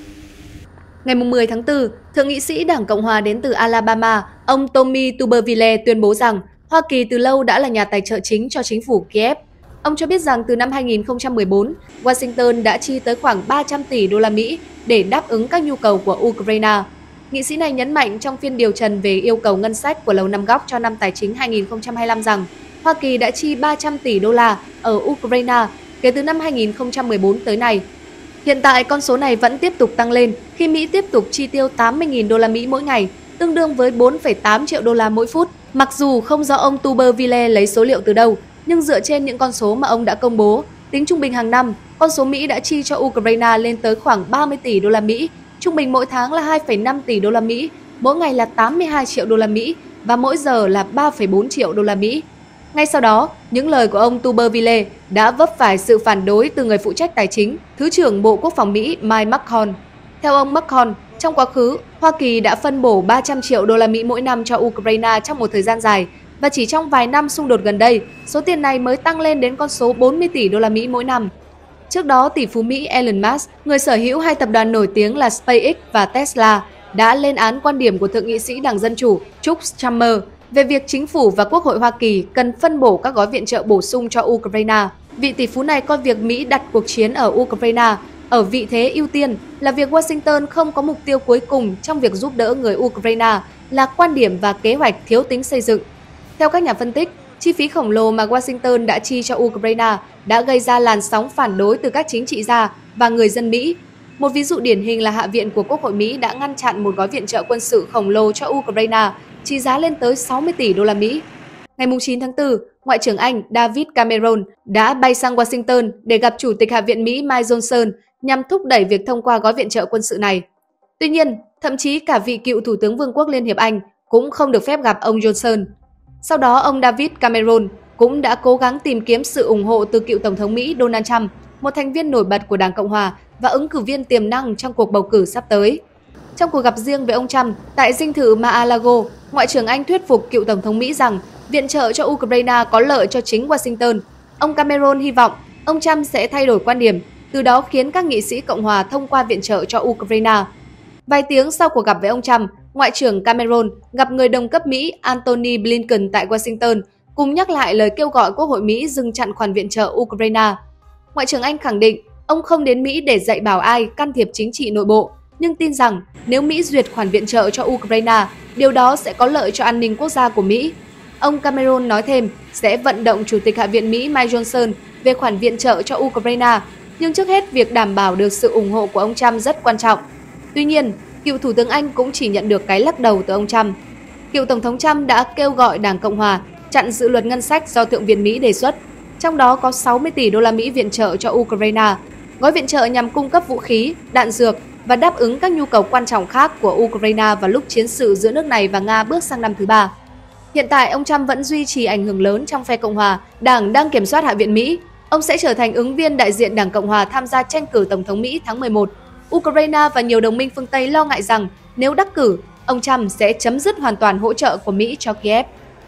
Ngày 10 tháng 4, Thượng nghị sĩ Đảng Cộng hòa đến từ Alabama, ông Tommy Tuberville tuyên bố rằng Hoa Kỳ từ lâu đã là nhà tài trợ chính cho chính phủ Kiev. Ông cho biết rằng từ năm 2014, Washington đã chi tới khoảng 300 tỷ đô la Mỹ để đáp ứng các nhu cầu của Ukraine. Nghị sĩ này nhấn mạnh trong phiên điều trần về yêu cầu ngân sách của Lầu Năm Góc cho năm tài chính 2025 rằng Hoa Kỳ đã chi 300 tỷ đô la ở Ukraine kể từ năm 2014 tới nay. Hiện tại, con số này vẫn tiếp tục tăng lên khi Mỹ tiếp tục chi tiêu 80.000 đô la Mỹ mỗi ngày, tương đương với 4,8 triệu đô la mỗi phút. Mặc dù không rõ ông Tuberville lấy số liệu từ đâu, nhưng dựa trên những con số mà ông đã công bố, tính trung bình hàng năm, con số Mỹ đã chi cho Ukraine lên tới khoảng 30 tỷ đô la Mỹ, trung bình mỗi tháng là 2,5 tỷ đô la Mỹ, mỗi ngày là 82 triệu đô la Mỹ và mỗi giờ là 3,4 triệu đô la Mỹ. Ngay sau đó, những lời của ông Tuberville đã vấp phải sự phản đối từ người phụ trách tài chính, Thứ trưởng Bộ Quốc phòng Mỹ Mike McConnell. Theo ông McConnell, trong quá khứ, Hoa Kỳ đã phân bổ 300 triệu đô la Mỹ mỗi năm cho Ukraine trong một thời gian dài, và chỉ trong vài năm xung đột gần đây, số tiền này mới tăng lên đến con số 40 tỷ đô la Mỹ mỗi năm. Trước đó, tỷ phú Mỹ Elon Musk, người sở hữu hai tập đoàn nổi tiếng là SpaceX và Tesla, đã lên án quan điểm của Thượng nghị sĩ Đảng Dân Chủ Chuck Schumer về việc chính phủ và Quốc hội Hoa Kỳ cần phân bổ các gói viện trợ bổ sung cho Ukraine. Vị tỷ phú này coi việc Mỹ đặt cuộc chiến ở Ukraine ở vị thế ưu tiên là việc Washington không có mục tiêu cuối cùng trong việc giúp đỡ người Ukraine là quan điểm và kế hoạch thiếu tính xây dựng. Theo các nhà phân tích, chi phí khổng lồ mà Washington đã chi cho Ukraine đã gây ra làn sóng phản đối từ các chính trị gia và người dân Mỹ. Một ví dụ điển hình là Hạ viện của Quốc hội Mỹ đã ngăn chặn một gói viện trợ quân sự khổng lồ cho Ukraine trị giá lên tới 60 tỷ đô la Mỹ. Ngày 9 tháng 4, Ngoại trưởng Anh David Cameron đã bay sang Washington để gặp Chủ tịch Hạ viện Mỹ Mike Johnson nhằm thúc đẩy việc thông qua gói viện trợ quân sự này. Tuy nhiên, thậm chí cả vị cựu Thủ tướng Vương quốc Liên hiệp Anh cũng không được phép gặp ông Johnson. Sau đó, ông David Cameron cũng đã cố gắng tìm kiếm sự ủng hộ từ cựu Tổng thống Mỹ Donald Trump, một thành viên nổi bật của Đảng Cộng hòa và ứng cử viên tiềm năng trong cuộc bầu cử sắp tới. Trong cuộc gặp riêng với ông Trump tại dinh thự Mar-a-Lago, Ngoại trưởng Anh thuyết phục cựu Tổng thống Mỹ rằng viện trợ cho Ukraine có lợi cho chính Washington. Ông Cameron hy vọng ông Trump sẽ thay đổi quan điểm, từ đó khiến các nghị sĩ Cộng hòa thông qua viện trợ cho Ukraine. Vài tiếng sau cuộc gặp với ông Trump, Ngoại trưởng Cameron gặp người đồng cấp Mỹ Antony Blinken tại Washington, cùng nhắc lại lời kêu gọi Quốc hội Mỹ dừng chặn khoản viện trợ Ukraine. Ngoại trưởng Anh khẳng định ông không đến Mỹ để dạy bảo ai can thiệp chính trị nội bộ, nhưng tin rằng nếu Mỹ duyệt khoản viện trợ cho Ukraine, điều đó sẽ có lợi cho an ninh quốc gia của Mỹ. Ông Cameron nói thêm sẽ vận động Chủ tịch Hạ viện Mỹ Mike Johnson về khoản viện trợ cho Ukraine, nhưng trước hết việc đảm bảo được sự ủng hộ của ông Trump rất quan trọng. Tuy nhiên, cựu Thủ tướng Anh cũng chỉ nhận được cái lắc đầu từ ông Trump. Cựu Tổng thống Trump đã kêu gọi Đảng Cộng hòa chặn dự luật ngân sách do Thượng viện Mỹ đề xuất, trong đó có 60 tỷ đô la Mỹ viện trợ cho Ukraine. Gói viện trợ nhằm cung cấp vũ khí, đạn dược và đáp ứng các nhu cầu quan trọng khác của Ukraine vào lúc chiến sự giữa nước này và Nga bước sang năm thứ 3. Hiện tại, ông Trump vẫn duy trì ảnh hưởng lớn trong phe Cộng hòa, đảng đang kiểm soát Hạ viện Mỹ. Ông sẽ trở thành ứng viên đại diện Đảng Cộng hòa tham gia tranh cử Tổng thống Mỹ tháng 11. Ukraine và nhiều đồng minh phương Tây lo ngại rằng nếu đắc cử, ông Trump sẽ chấm dứt hoàn toàn hỗ trợ của Mỹ cho Kiev.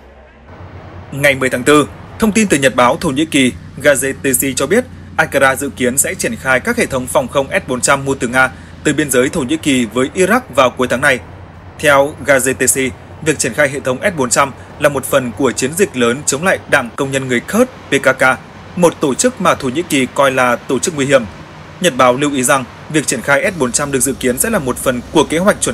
Ngày 10 tháng 4, thông tin từ Nhật báo Thổ Nhĩ Kỳ Gazetesi cho biết Ankara dự kiến sẽ triển khai các hệ thống phòng không S-400 mua từ Nga từ biên giới Thổ Nhĩ Kỳ với Iraq vào cuối tháng này. Theo Gazetesi, việc triển khai hệ thống S-400 là một phần của chiến dịch lớn chống lại Đảng Công nhân người Kurd PKK, một tổ chức mà Thổ Nhĩ Kỳ coi là tổ chức nguy hiểm. Nhật báo lưu ý rằng việc triển khai S-400 được dự kiến sẽ là một phần của kế hoạch chuẩn bị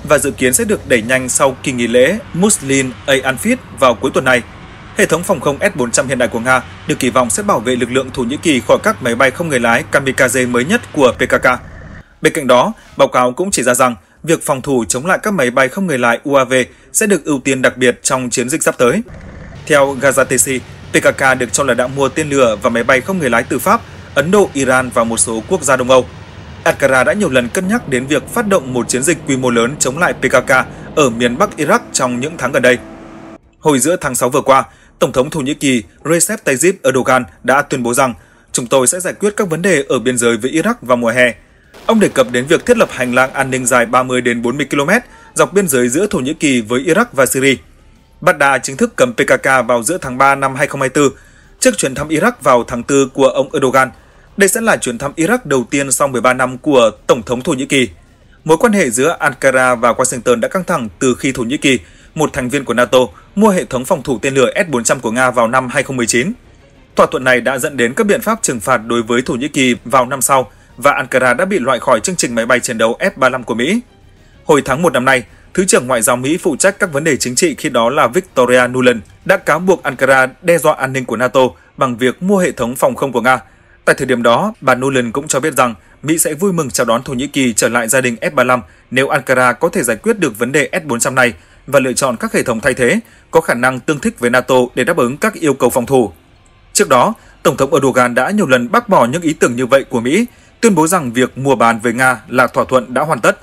và dự kiến sẽ được đẩy nhanh sau kỳ nghỉ lễ Muslin Al-Anfit vào cuối tuần này. Hệ thống phòng không S-400 hiện đại của Nga được kỳ vọng sẽ bảo vệ lực lượng Thổ Nhĩ Kỳ khỏi các máy bay không người lái kamikaze mới nhất của PKK. Bên cạnh đó, báo cáo cũng chỉ ra rằng việc phòng thủ chống lại các máy bay không người lái UAV sẽ được ưu tiên đặc biệt trong chiến dịch sắp tới. Theo Gazatesi, PKK được cho là đã mua tên lửa và máy bay không người lái từ Pháp, Ấn Độ, Iran và một số quốc gia Đông Âu. Ankara đã nhiều lần cân nhắc đến việc phát động một chiến dịch quy mô lớn chống lại PKK ở miền Bắc Iraq trong những tháng gần đây. Hồi giữa tháng 6 vừa qua, Tổng thống Thổ Nhĩ Kỳ Recep Tayyip Erdogan đã tuyên bố rằng chúng tôi sẽ giải quyết các vấn đề ở biên giới với Iraq vào mùa hè. Ông đề cập đến việc thiết lập hành lang an ninh dài 30 đến 40 km dọc biên giới giữa Thổ Nhĩ Kỳ với Iraq và Syria. Baghdad chính thức cấm PKK vào giữa tháng 3 năm 2024, trước chuyến thăm Iraq vào tháng 4 của ông Erdogan. Đây sẽ là chuyến thăm Iraq đầu tiên sau 13 năm của Tổng thống Thổ Nhĩ Kỳ. Mối quan hệ giữa Ankara và Washington đã căng thẳng từ khi Thổ Nhĩ Kỳ, một thành viên của NATO, mua hệ thống phòng thủ tên lửa S-400 của Nga vào năm 2019. Thỏa thuận này đã dẫn đến các biện pháp trừng phạt đối với Thổ Nhĩ Kỳ vào năm sau và Ankara đã bị loại khỏi chương trình máy bay chiến đấu F-35 của Mỹ. Hồi tháng 1 năm nay, Thứ trưởng Ngoại giao Mỹ phụ trách các vấn đề chính trị khi đó là Victoria Nuland đã cáo buộc Ankara đe dọa an ninh của NATO bằng việc mua hệ thống phòng không của Nga. Tại thời điểm đó, bà Nuland cũng cho biết rằng Mỹ sẽ vui mừng chào đón Thổ Nhĩ Kỳ trở lại gia đình F-35 nếu Ankara có thể giải quyết được vấn đề S-400 này và lựa chọn các hệ thống thay thế có khả năng tương thích với NATO để đáp ứng các yêu cầu phòng thủ. Trước đó, Tổng thống Erdogan đã nhiều lần bác bỏ những ý tưởng như vậy của Mỹ, tuyên bố rằng việc mua bán với Nga là thỏa thuận đã hoàn tất.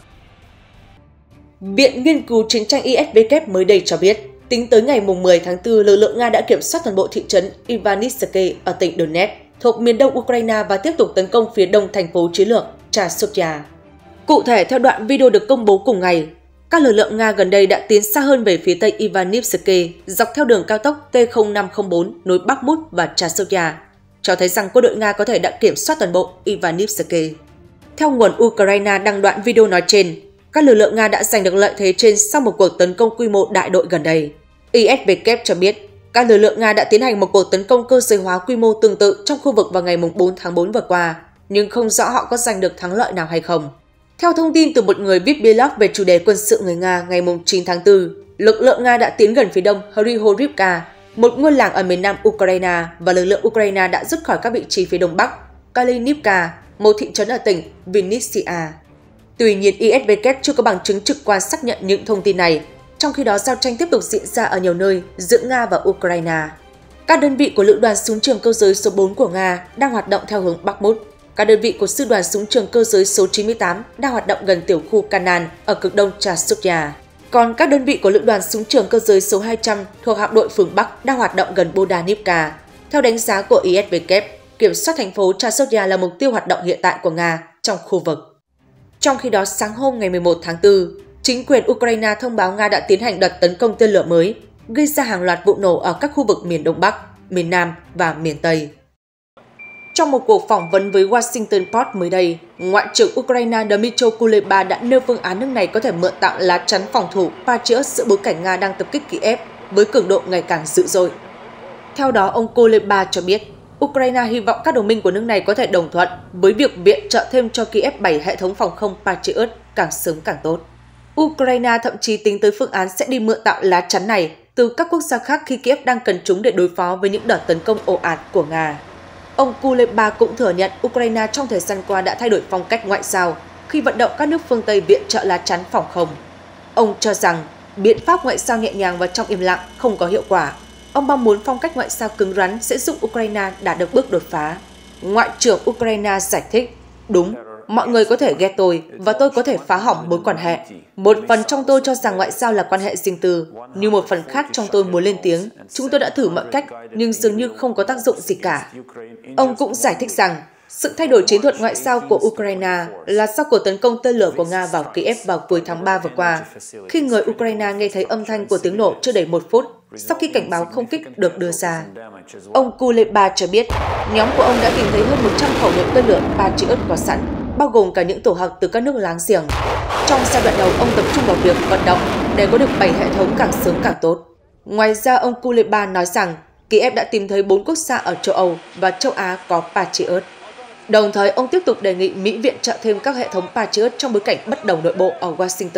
Viện Nghiên cứu Chiến tranh ISW mới đây cho biết, tính tới ngày 10 tháng 4, lực lượng Nga đã kiểm soát toàn bộ thị trấn Ivanytske ở tỉnh Donetsk, thuộc miền đông Ukraine và tiếp tục tấn công phía đông thành phố chiến lược Chasiv. Cụ thể, theo đoạn video được công bố cùng ngày, các lực lượng Nga gần đây đã tiến xa hơn về phía tây Ivanytske, dọc theo đường cao tốc T0504 nối Bakhmut và Chasiv, cho thấy rằng quân đội Nga có thể đã kiểm soát toàn bộ Ivanytske. Theo nguồn Ukraine đăng đoạn video nói trên, các lực lượng Nga đã giành được lợi thế trên sau một cuộc tấn công quy mô đại đội gần đây. ISW cho biết, các lực lượng Nga đã tiến hành một cuộc tấn công cơ giới hóa quy mô tương tự trong khu vực vào ngày 4 tháng 4 vừa qua, nhưng không rõ họ có giành được thắng lợi nào hay không. Theo thông tin từ một người viết blog về chủ đề quân sự người Nga ngày 9 tháng 4, lực lượng Nga đã tiến gần phía đông Hryhorivka, một ngôi làng ở miền nam Ukraine, và lực lượng Ukraine đã rút khỏi các vị trí phía đông bắc Kalinivka, một thị trấn ở tỉnh Vinnytsia. Tuy nhiên, ISW chưa có bằng chứng trực quan xác nhận những thông tin này, trong khi đó giao tranh tiếp tục diễn ra ở nhiều nơi giữa Nga và Ukraine. Các đơn vị của Lữ đoàn Súng trường cơ giới số 4 của Nga đang hoạt động theo hướng Bakhmut. Các đơn vị của Sư đoàn Súng trường cơ giới số 98 đang hoạt động gần tiểu khu Kanan ở cực đông Chasiv. Còn các đơn vị của Lữ đoàn Súng trường cơ giới số 200 thuộc hạm đội phương Bắc đang hoạt động gần Bodanivka. Theo đánh giá của ISW, kiểm soát thành phố Chasiv là mục tiêu hoạt động hiện tại của Nga trong khu vực. Trong khi đó, sáng hôm ngày 11 tháng 4, chính quyền Ukraine thông báo Nga đã tiến hành đợt tấn công tên lửa mới, gây ra hàng loạt vụ nổ ở các khu vực miền Đông Bắc, miền Nam và miền Tây. Trong một cuộc phỏng vấn với Washington Post mới đây, Ngoại trưởng Ukraine Dmytro Kuleba đã nêu phương án nước này có thể mượn tạo lá chắn phòng thủ Patriot giữa bối cảnh Nga đang tập kích Kiev với cường độ ngày càng dữ dội. Theo đó, ông Kuleba cho biết, Ukraine hy vọng các đồng minh của nước này có thể đồng thuận với việc viện trợ thêm cho Kiev 7 hệ thống phòng không Patriot càng sớm càng tốt. Ukraine thậm chí tính tới phương án sẽ đi mượn tạo lá chắn này từ các quốc gia khác khi Kiev đang cần chúng để đối phó với những đợt tấn công ồ ạt của Nga. Ông Kuleba cũng thừa nhận Ukraine trong thời gian qua đã thay đổi phong cách ngoại giao khi vận động các nước phương Tây viện trợ lá chắn phòng không. Ông cho rằng biện pháp ngoại giao nhẹ nhàng và trong im lặng không có hiệu quả. Ông mong muốn phong cách ngoại giao cứng rắn sẽ giúp Ukraine đạt được bước đột phá. Ngoại trưởng Ukraine giải thích, đúng, mọi người có thể ghét tôi và tôi có thể phá hỏng mối quan hệ. Một phần trong tôi cho rằng ngoại giao là quan hệ riêng tư, nhưng một phần khác trong tôi muốn lên tiếng. Chúng tôi đã thử mọi cách, nhưng dường như không có tác dụng gì cả. Ông cũng giải thích rằng, sự thay đổi chiến thuật ngoại giao của Ukraine là sau cuộc tấn công tên lửa của Nga vào Kiev vào cuối tháng 3 vừa qua, khi người Ukraine nghe thấy âm thanh của tiếng nổ chưa đầy 1 phút sau khi cảnh báo không kích được đưa ra. Ông Kuleba cho biết, nhóm của ông đã tìm thấy hơn 100 khẩu đội tên lửa Patriot có sẵn, bao gồm cả những tổ hợp từ các nước láng giềng. Trong giai đoạn đầu, ông tập trung vào việc vận động để có được 7 hệ thống càng sớm càng tốt. Ngoài ra, ông Kuleba nói rằng Kiev đã tìm thấy 4 quốc gia ở châu Âu và châu Á có Patriot. Đồng thời, ông tiếp tục đề nghị Mỹ viện trợ thêm các hệ thống Patriot trong bối cảnh bất đồng nội bộ ở Washington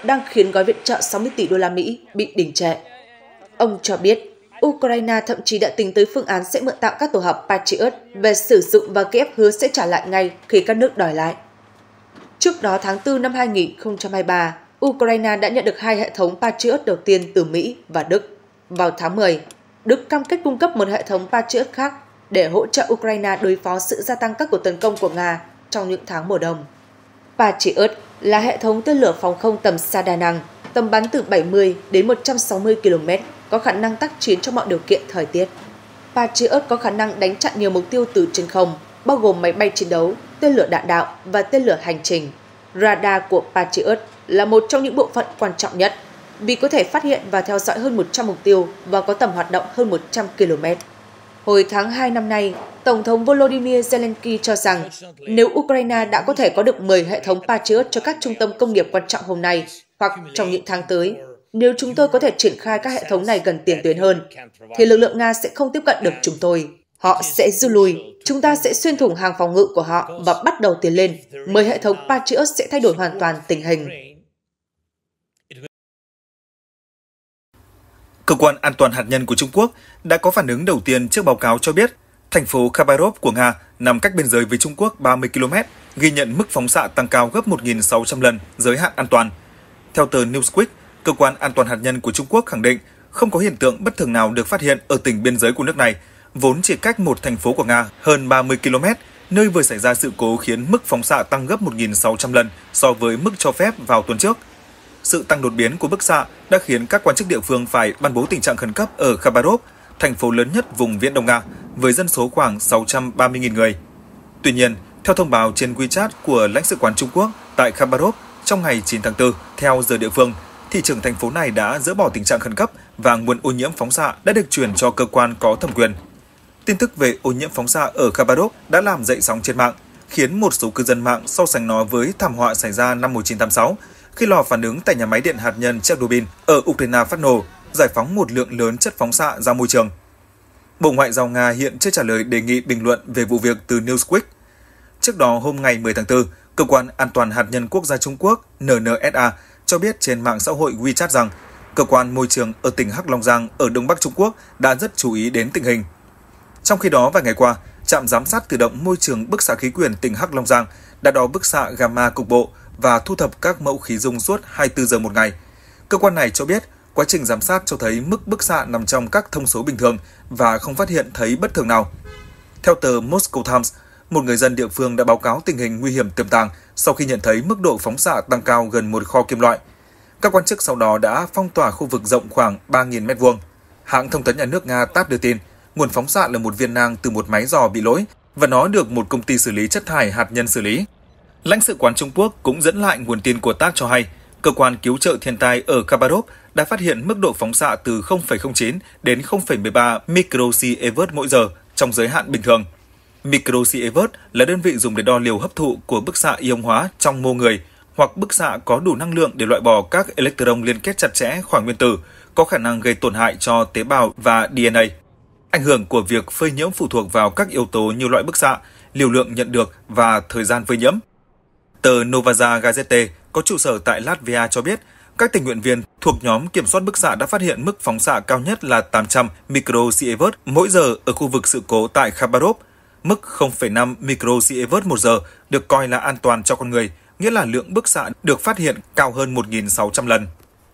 đang khiến gói viện trợ 60 tỷ đô la Mỹ bị đình trệ. Ông cho biết, Ukraine thậm chí đã tính tới phương án sẽ mượn tạm các tổ hợp Patriot về sử dụng và Kiev hứa sẽ trả lại ngay khi các nước đòi lại. Trước đó tháng 4 năm 2023, Ukraine đã nhận được 2 hệ thống Patriot đầu tiên từ Mỹ và Đức. Vào tháng 10, Đức cam kết cung cấp một hệ thống Patriot khác để hỗ trợ Ukraine đối phó sự gia tăng các cuộc tấn công của Nga trong những tháng mùa đông. Patriot là hệ thống tên lửa phòng không tầm xa đa năng, tầm bắn từ 70 đến 160 km, có khả năng tác chiến trong mọi điều kiện thời tiết. Patriot có khả năng đánh chặn nhiều mục tiêu từ trên không, bao gồm máy bay chiến đấu, tên lửa đạn đạo và tên lửa hành trình. Radar của Patriot là một trong những bộ phận quan trọng nhất vì có thể phát hiện và theo dõi hơn 100 mục tiêu và có tầm hoạt động hơn 100 km. Hồi tháng 2 năm nay, Tổng thống Volodymyr Zelensky cho rằng nếu Ukraine đã có thể có được 10 hệ thống Patriot cho các trung tâm công nghiệp quan trọng hôm nay hoặc trong những tháng tới, nếu chúng tôi có thể triển khai các hệ thống này gần tiền tuyến hơn, thì lực lượng Nga sẽ không tiếp cận được chúng tôi. Họ sẽ rút lui, chúng ta sẽ xuyên thủng hàng phòng ngự của họ và bắt đầu tiến lên. 10 hệ thống Patriot sẽ thay đổi hoàn toàn tình hình. Cơ quan an toàn hạt nhân của Trung Quốc đã có phản ứng đầu tiên trước báo cáo cho biết thành phố Khabarov của Nga nằm cách biên giới với Trung Quốc 30 km, ghi nhận mức phóng xạ tăng cao gấp 1.600 lần giới hạn an toàn. Theo tờ Newsweek, cơ quan an toàn hạt nhân của Trung Quốc khẳng định không có hiện tượng bất thường nào được phát hiện ở tỉnh biên giới của nước này, vốn chỉ cách một thành phố của Nga hơn 30 km, nơi vừa xảy ra sự cố khiến mức phóng xạ tăng gấp 1.600 lần so với mức cho phép vào tuần trước. Sự tăng đột biến của bức xạ đã khiến các quan chức địa phương phải ban bố tình trạng khẩn cấp ở Khabarov, thành phố lớn nhất vùng Viễn Đông Nga, với dân số khoảng 630.000 người. Tuy nhiên, theo thông báo trên WeChat của lãnh sự quán Trung Quốc tại Khabarov trong ngày 9 tháng 4, theo giờ địa phương, thị trưởng thành phố này đã dỡ bỏ tình trạng khẩn cấp và nguồn ô nhiễm phóng xạ đã được chuyển cho cơ quan có thẩm quyền. Tin tức về ô nhiễm phóng xạ ở Khabarov đã làm dậy sóng trên mạng, khiến một số cư dân mạng so sánh nó với thảm họa xảy ra năm 1986, khi lò phản ứng tại nhà máy điện hạt nhân Chernobyl ở Ukraine phát nổ, giải phóng một lượng lớn chất phóng xạ ra môi trường. Bộ Ngoại giao Nga hiện chưa trả lời đề nghị bình luận về vụ việc từ Newsweek. Trước đó, hôm ngày 10 tháng 4, Cơ quan An toàn hạt nhân quốc gia Trung Quốc NNSA cho biết trên mạng xã hội WeChat rằng cơ quan môi trường ở tỉnh Hắc Long Giang ở Đông Bắc Trung Quốc đã rất chú ý đến tình hình. Trong khi đó, vài ngày qua, trạm giám sát tự động môi trường bức xạ khí quyển tỉnh Hắc Long Giang đã đo bức xạ gamma cục bộ và thu thập các mẫu khí dung suốt 24 giờ một ngày. Cơ quan này cho biết quá trình giám sát cho thấy mức bức xạ nằm trong các thông số bình thường và không phát hiện thấy bất thường nào. Theo tờ Moscow Times, một người dân địa phương đã báo cáo tình hình nguy hiểm tiềm tàng sau khi nhận thấy mức độ phóng xạ tăng cao gần một kho kim loại. Các quan chức sau đó đã phong tỏa khu vực rộng khoảng 3.000 m2. Hãng thông tấn nhà nước Nga TASS đưa tin, nguồn phóng xạ là một viên nang từ một máy dò bị lỗi và nó được một công ty xử lý chất thải hạt nhân xử lý. Lãnh sự quán Trung Quốc cũng dẫn lại nguồn tin của TASS cho hay, cơ quan cứu trợ thiên tai ở Khabarov đã phát hiện mức độ phóng xạ từ 0,09 đến 0,13 microsievert mỗi giờ trong giới hạn bình thường. Microsievert là đơn vị dùng để đo liều hấp thụ của bức xạ ion hóa trong mô người hoặc bức xạ có đủ năng lượng để loại bỏ các electron liên kết chặt chẽ khỏi nguyên tử, có khả năng gây tổn hại cho tế bào và DNA. Ảnh hưởng của việc phơi nhiễm phụ thuộc vào các yếu tố như loại bức xạ, liều lượng nhận được và thời gian phơi nhiễm. Tờ Novaya Gazeta có trụ sở tại Latvia cho biết, các tình nguyện viên thuộc nhóm kiểm soát bức xạ đã phát hiện mức phóng xạ cao nhất là 800 microsievert mỗi giờ ở khu vực sự cố tại Khabarov. Mức 0,5 microsievert một giờ được coi là an toàn cho con người, nghĩa là lượng bức xạ được phát hiện cao hơn 1.600 lần.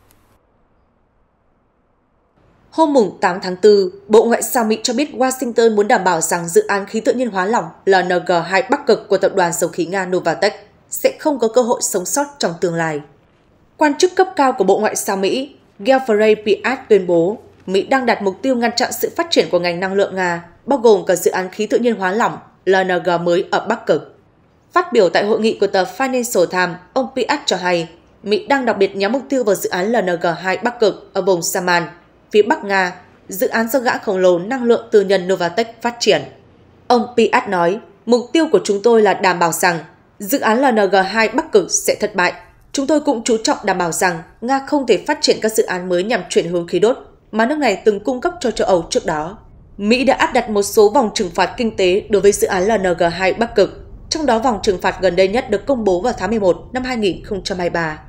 Hôm 8 tháng 4, Bộ Ngoại giao Mỹ cho biết Washington muốn đảm bảo rằng dự án khí tự nhiên hóa lỏng LNG-2 Bắc Cực của tập đoàn dầu khí Nga Novatek sẽ không có cơ hội sống sót trong tương lai. Quan chức cấp cao của Bộ Ngoại giao Mỹ, Geoffrey Piat tuyên bố Mỹ đang đặt mục tiêu ngăn chặn sự phát triển của ngành năng lượng Nga, bao gồm cả dự án khí tự nhiên hóa lỏng LNG mới ở Bắc Cực. Phát biểu tại hội nghị của tờ Financial Times, ông Piat cho hay Mỹ đang đặc biệt nhắm mục tiêu vào dự án LNG-2 Bắc Cực ở vùng Saman, phía Bắc Nga, dự án do gã khổng lồ năng lượng tư nhân Novatek phát triển. Ông Piat nói, mục tiêu của chúng tôi là đảm bảo rằng dự án LNG-2 Bắc Cực sẽ thất bại. Chúng tôi cũng chú trọng đảm bảo rằng Nga không thể phát triển các dự án mới nhằm chuyển hướng khí đốt mà nước này từng cung cấp cho châu Âu trước đó. Mỹ đã áp đặt một số vòng trừng phạt kinh tế đối với dự án LNG-2 Bắc Cực, trong đó vòng trừng phạt gần đây nhất được công bố vào tháng 11 năm 2023.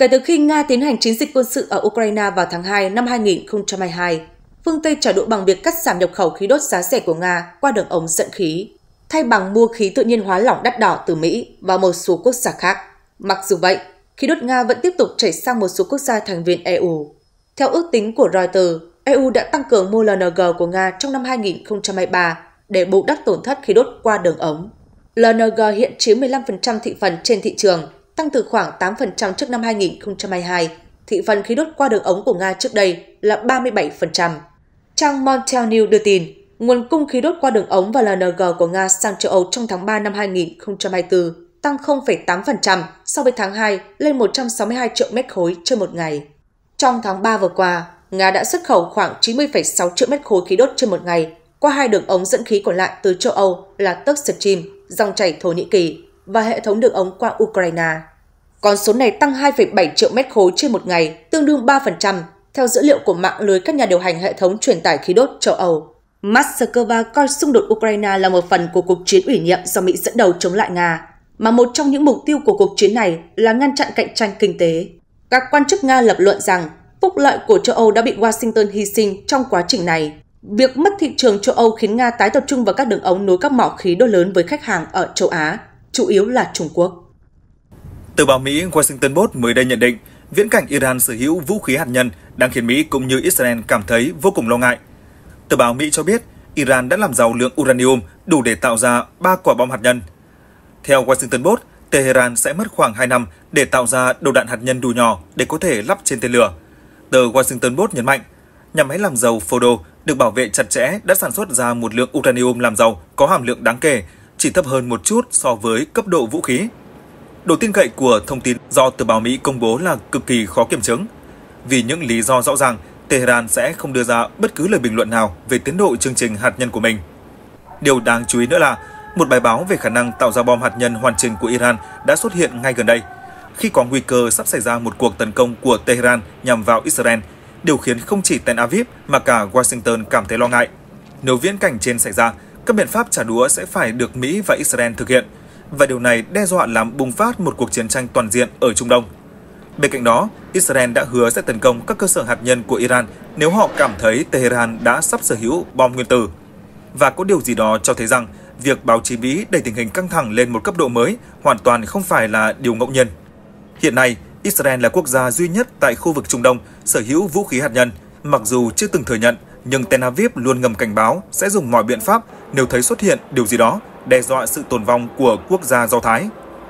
Kể từ khi Nga tiến hành chiến dịch quân sự ở Ukraine vào tháng 2 năm 2022, phương Tây trả đũa bằng việc cắt giảm nhập khẩu khí đốt giá rẻ của Nga qua đường ống dẫn khí, thay bằng mua khí tự nhiên hóa lỏng đắt đỏ từ Mỹ và một số quốc gia khác. Mặc dù vậy, khí đốt Nga vẫn tiếp tục chảy sang một số quốc gia thành viên EU. Theo ước tính của Reuters, EU đã tăng cường mua LNG của Nga trong năm 2023 để bù đắp tổn thất khí đốt qua đường ống. LNG hiện chiếm 15% thị phần trên thị trường, tăng từ khoảng 8% trước năm 2022. Thị phần khí đốt qua đường ống của Nga trước đây là 37%. Trang Montel News đưa tin, nguồn cung khí đốt qua đường ống và LNG của Nga sang châu Âu trong tháng 3 năm 2024 tăng 0,8% so với tháng 2 lên 162 triệu mét khối trên một ngày. Trong tháng 3 vừa qua, Nga đã xuất khẩu khoảng 90,6 triệu mét khối khí đốt trên một ngày qua hai đường ống dẫn khí còn lại từ châu Âu là Turk Stream, dòng chảy Thổ Nhĩ Kỳ và hệ thống đường ống qua Ukraine. Con số này tăng 2,7 triệu mét khối trên một ngày, tương đương 3%, theo dữ liệu của mạng lưới các nhà điều hành hệ thống truyền tải khí đốt châu Âu. Moscow coi xung đột Ukraine là một phần của cuộc chiến ủy nhiệm do Mỹ dẫn đầu chống lại Nga, mà một trong những mục tiêu của cuộc chiến này là ngăn chặn cạnh tranh kinh tế. Các quan chức Nga lập luận rằng phúc lợi của châu Âu đã bị Washington hy sinh trong quá trình này. Việc mất thị trường châu Âu khiến Nga tái tập trung vào các đường ống nối các mỏ khí đốt lớn với khách hàng ở châu Á, chủ yếu là Trung Quốc. Tờ báo Mỹ Washington Post mới đây nhận định viễn cảnh Iran sở hữu vũ khí hạt nhân đang khiến Mỹ cũng như Israel cảm thấy vô cùng lo ngại. Tờ báo Mỹ cho biết Iran đã làm giàu lượng uranium đủ để tạo ra 3 quả bom hạt nhân. Theo Washington Post, Tehran sẽ mất khoảng 2 năm để tạo ra đầu đạn hạt nhân đủ nhỏ để có thể lắp trên tên lửa. Tờ Washington Post nhấn mạnh, nhà máy làm dầu Fordo được bảo vệ chặt chẽ đã sản xuất ra một lượng uranium làm giàu có hàm lượng đáng kể, chỉ thấp hơn một chút so với cấp độ vũ khí. Độ tin cậy của thông tin do tờ báo Mỹ công bố là cực kỳ khó kiểm chứng. Vì những lý do rõ ràng, Tehran sẽ không đưa ra bất cứ lời bình luận nào về tiến độ chương trình hạt nhân của mình. Điều đáng chú ý nữa là một bài báo về khả năng tạo ra bom hạt nhân hoàn chỉnh của Iran đã xuất hiện ngay gần đây, khi có nguy cơ sắp xảy ra một cuộc tấn công của Tehran nhằm vào Israel, điều khiến không chỉ Tel Aviv mà cả Washington cảm thấy lo ngại. Nếu viễn cảnh trên xảy ra, các biện pháp trả đũa sẽ phải được Mỹ và Israel thực hiện, và điều này đe dọa làm bùng phát một cuộc chiến tranh toàn diện ở Trung Đông. Bên cạnh đó, Israel đã hứa sẽ tấn công các cơ sở hạt nhân của Iran nếu họ cảm thấy Tehran đã sắp sở hữu bom nguyên tử. Và có điều gì đó cho thấy rằng việc báo chí Mỹ đẩy tình hình căng thẳng lên một cấp độ mới hoàn toàn không phải là điều ngẫu nhiên. Hiện nay, Israel là quốc gia duy nhất tại khu vực Trung Đông sở hữu vũ khí hạt nhân, mặc dù chưa từng thừa nhận, nhưng Tel Aviv luôn ngầm cảnh báo sẽ dùng mọi biện pháp nếu thấy xuất hiện điều gì đó đe dọa sự tồn vong của quốc gia Do Thái.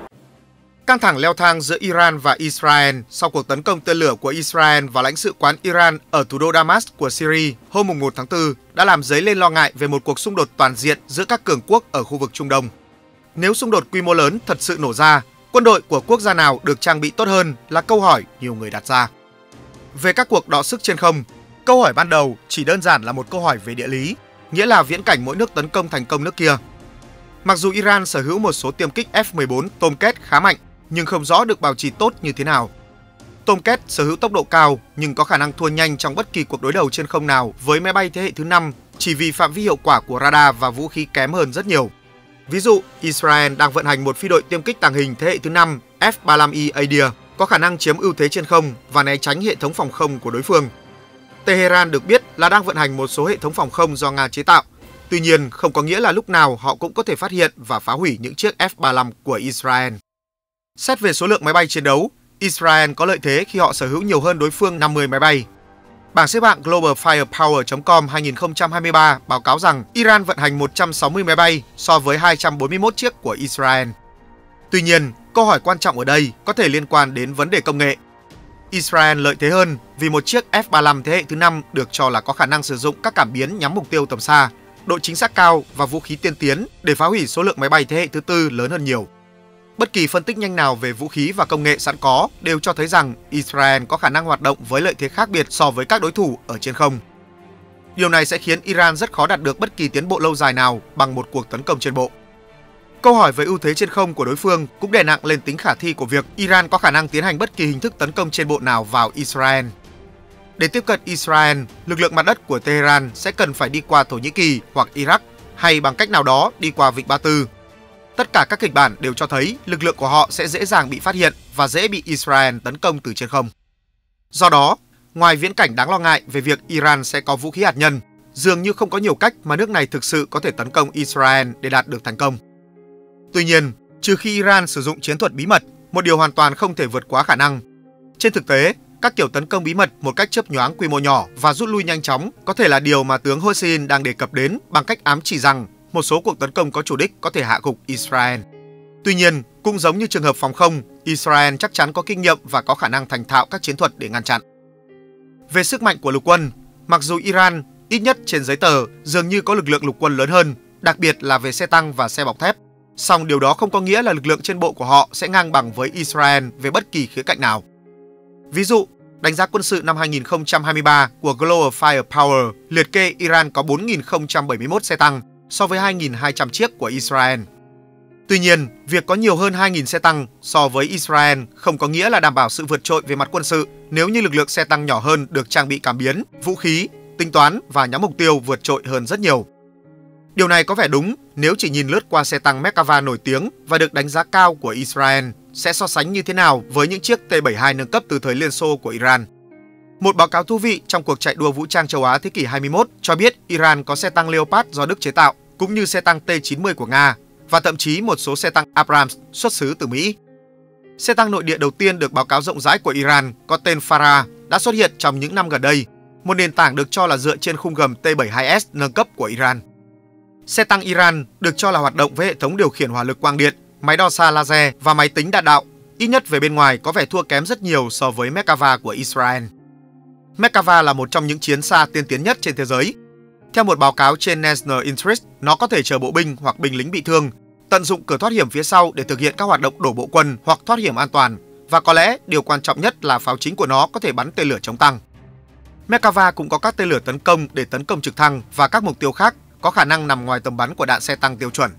Căng thẳng leo thang giữa Iran và Israel sau cuộc tấn công tên lửa của Israel vào lãnh sự quán Iran ở thủ đô Damas của Syria hôm 1 tháng 4 đã làm dấy lên lo ngại về một cuộc xung đột toàn diện giữa các cường quốc ở khu vực Trung Đông. Nếu xung đột quy mô lớn thật sự nổ ra, quân đội của quốc gia nào được trang bị tốt hơn là câu hỏi nhiều người đặt ra. Về các cuộc đọ sức trên không, câu hỏi ban đầu chỉ đơn giản là một câu hỏi về địa lý, nghĩa là viễn cảnh mỗi nước tấn công thành công nước kia. Mặc dù Iran sở hữu một số tiêm kích F-14 Tomcat khá mạnh, nhưng không rõ được bảo trì tốt như thế nào. Tomcat sở hữu tốc độ cao nhưng có khả năng thua nhanh trong bất kỳ cuộc đối đầu trên không nào với máy bay thế hệ thứ 5 chỉ vì phạm vi hiệu quả của radar và vũ khí kém hơn rất nhiều. Ví dụ, Israel đang vận hành một phi đội tiêm kích tàng hình thế hệ thứ 5 F-35E Adir có khả năng chiếm ưu thế trên không và né tránh hệ thống phòng không của đối phương. Tehran được biết là đang vận hành một số hệ thống phòng không do Nga chế tạo. Tuy nhiên, không có nghĩa là lúc nào họ cũng có thể phát hiện và phá hủy những chiếc F-35 của Israel. Xét về số lượng máy bay chiến đấu, Israel có lợi thế khi họ sở hữu nhiều hơn đối phương 50 máy bay. Bảng xếp hạng GlobalFirepower.com 2023 báo cáo rằng Iran vận hành 160 máy bay so với 241 chiếc của Israel. Tuy nhiên, câu hỏi quan trọng ở đây có thể liên quan đến vấn đề công nghệ. Israel lợi thế hơn vì một chiếc F-35 thế hệ thứ 5 được cho là có khả năng sử dụng các cảm biến nhắm mục tiêu tầm xa, độ chính xác cao và vũ khí tiên tiến để phá hủy số lượng máy bay thế hệ thứ 4 lớn hơn nhiều. Bất kỳ phân tích nhanh nào về vũ khí và công nghệ sẵn có đều cho thấy rằng Israel có khả năng hoạt động với lợi thế khác biệt so với các đối thủ ở trên không. Điều này sẽ khiến Iran rất khó đạt được bất kỳ tiến bộ lâu dài nào bằng một cuộc tấn công trên bộ. Câu hỏi về ưu thế trên không của đối phương cũng đè nặng lên tính khả thi của việc Iran có khả năng tiến hành bất kỳ hình thức tấn công trên bộ nào vào Israel. Để tiếp cận Israel, lực lượng mặt đất của Tehran sẽ cần phải đi qua Thổ Nhĩ Kỳ hoặc Iraq hay bằng cách nào đó đi qua Vịnh Ba Tư. Tất cả các kịch bản đều cho thấy lực lượng của họ sẽ dễ dàng bị phát hiện và dễ bị Israel tấn công từ trên không. Do đó, ngoài viễn cảnh đáng lo ngại về việc Iran sẽ có vũ khí hạt nhân, dường như không có nhiều cách mà nước này thực sự có thể tấn công Israel để đạt được thành công. Tuy nhiên, trừ khi Iran sử dụng chiến thuật bí mật, một điều hoàn toàn không thể vượt quá khả năng. Trên thực tế, các kiểu tấn công bí mật một cách chớp nhoáng quy mô nhỏ và rút lui nhanh chóng có thể là điều mà tướng Hossein đang đề cập đến bằng cách ám chỉ rằng một số cuộc tấn công có chủ đích có thể hạ gục Israel. Tuy nhiên, cũng giống như trường hợp phòng không, Israel chắc chắn có kinh nghiệm và có khả năng thành thạo các chiến thuật để ngăn chặn. Về sức mạnh của lục quân, mặc dù Iran, ít nhất trên giấy tờ, dường như có lực lượng lục quân lớn hơn, đặc biệt là về xe tăng và xe bọc thép, song điều đó không có nghĩa là lực lượng trên bộ của họ sẽ ngang bằng với Israel về bất kỳ khía cạnh nào. Ví dụ, đánh giá quân sự năm 2023 của Global Firepower liệt kê Iran có 4.071 xe tăng so với 2.200 chiếc của Israel. Tuy nhiên, việc có nhiều hơn 2.000 xe tăng so với Israel không có nghĩa là đảm bảo sự vượt trội về mặt quân sự nếu như lực lượng xe tăng nhỏ hơn được trang bị cảm biến, vũ khí, tính toán và nhắm mục tiêu vượt trội hơn rất nhiều. Điều này có vẻ đúng nếu chỉ nhìn lướt qua xe tăng Merkava nổi tiếng và được đánh giá cao của Israel sẽ so sánh như thế nào với những chiếc T-72 nâng cấp từ thời Liên Xô của Iran. Một báo cáo thú vị trong cuộc chạy đua vũ trang châu Á thế kỷ 21 cho biết Iran có xe tăng Leopard do Đức chế tạo, cũng như xe tăng T-90 của Nga, và thậm chí một số xe tăng Abrams xuất xứ từ Mỹ. Xe tăng nội địa đầu tiên được báo cáo rộng rãi của Iran có tên Farah đã xuất hiện trong những năm gần đây, một nền tảng được cho là dựa trên khung gầm T-72S nâng cấp của Iran. Xe tăng Iran được cho là hoạt động với hệ thống điều khiển hỏa lực quang điện, máy đo xa laser và máy tính đạn đạo, ít nhất về bên ngoài có vẻ thua kém rất nhiều so với Merkava của Israel. Merkava là một trong những chiến xa tiên tiến nhất trên thế giới. Theo một báo cáo trên National Interest, nó có thể chở bộ binh hoặc binh lính bị thương, tận dụng cửa thoát hiểm phía sau để thực hiện các hoạt động đổ bộ quân hoặc thoát hiểm an toàn, và có lẽ điều quan trọng nhất là pháo chính của nó có thể bắn tên lửa chống tăng. Merkava cũng có các tên lửa tấn công để tấn công trực thăng và các mục tiêu khác có khả năng nằm ngoài tầm bắn của đạn xe tăng tiêu chuẩn.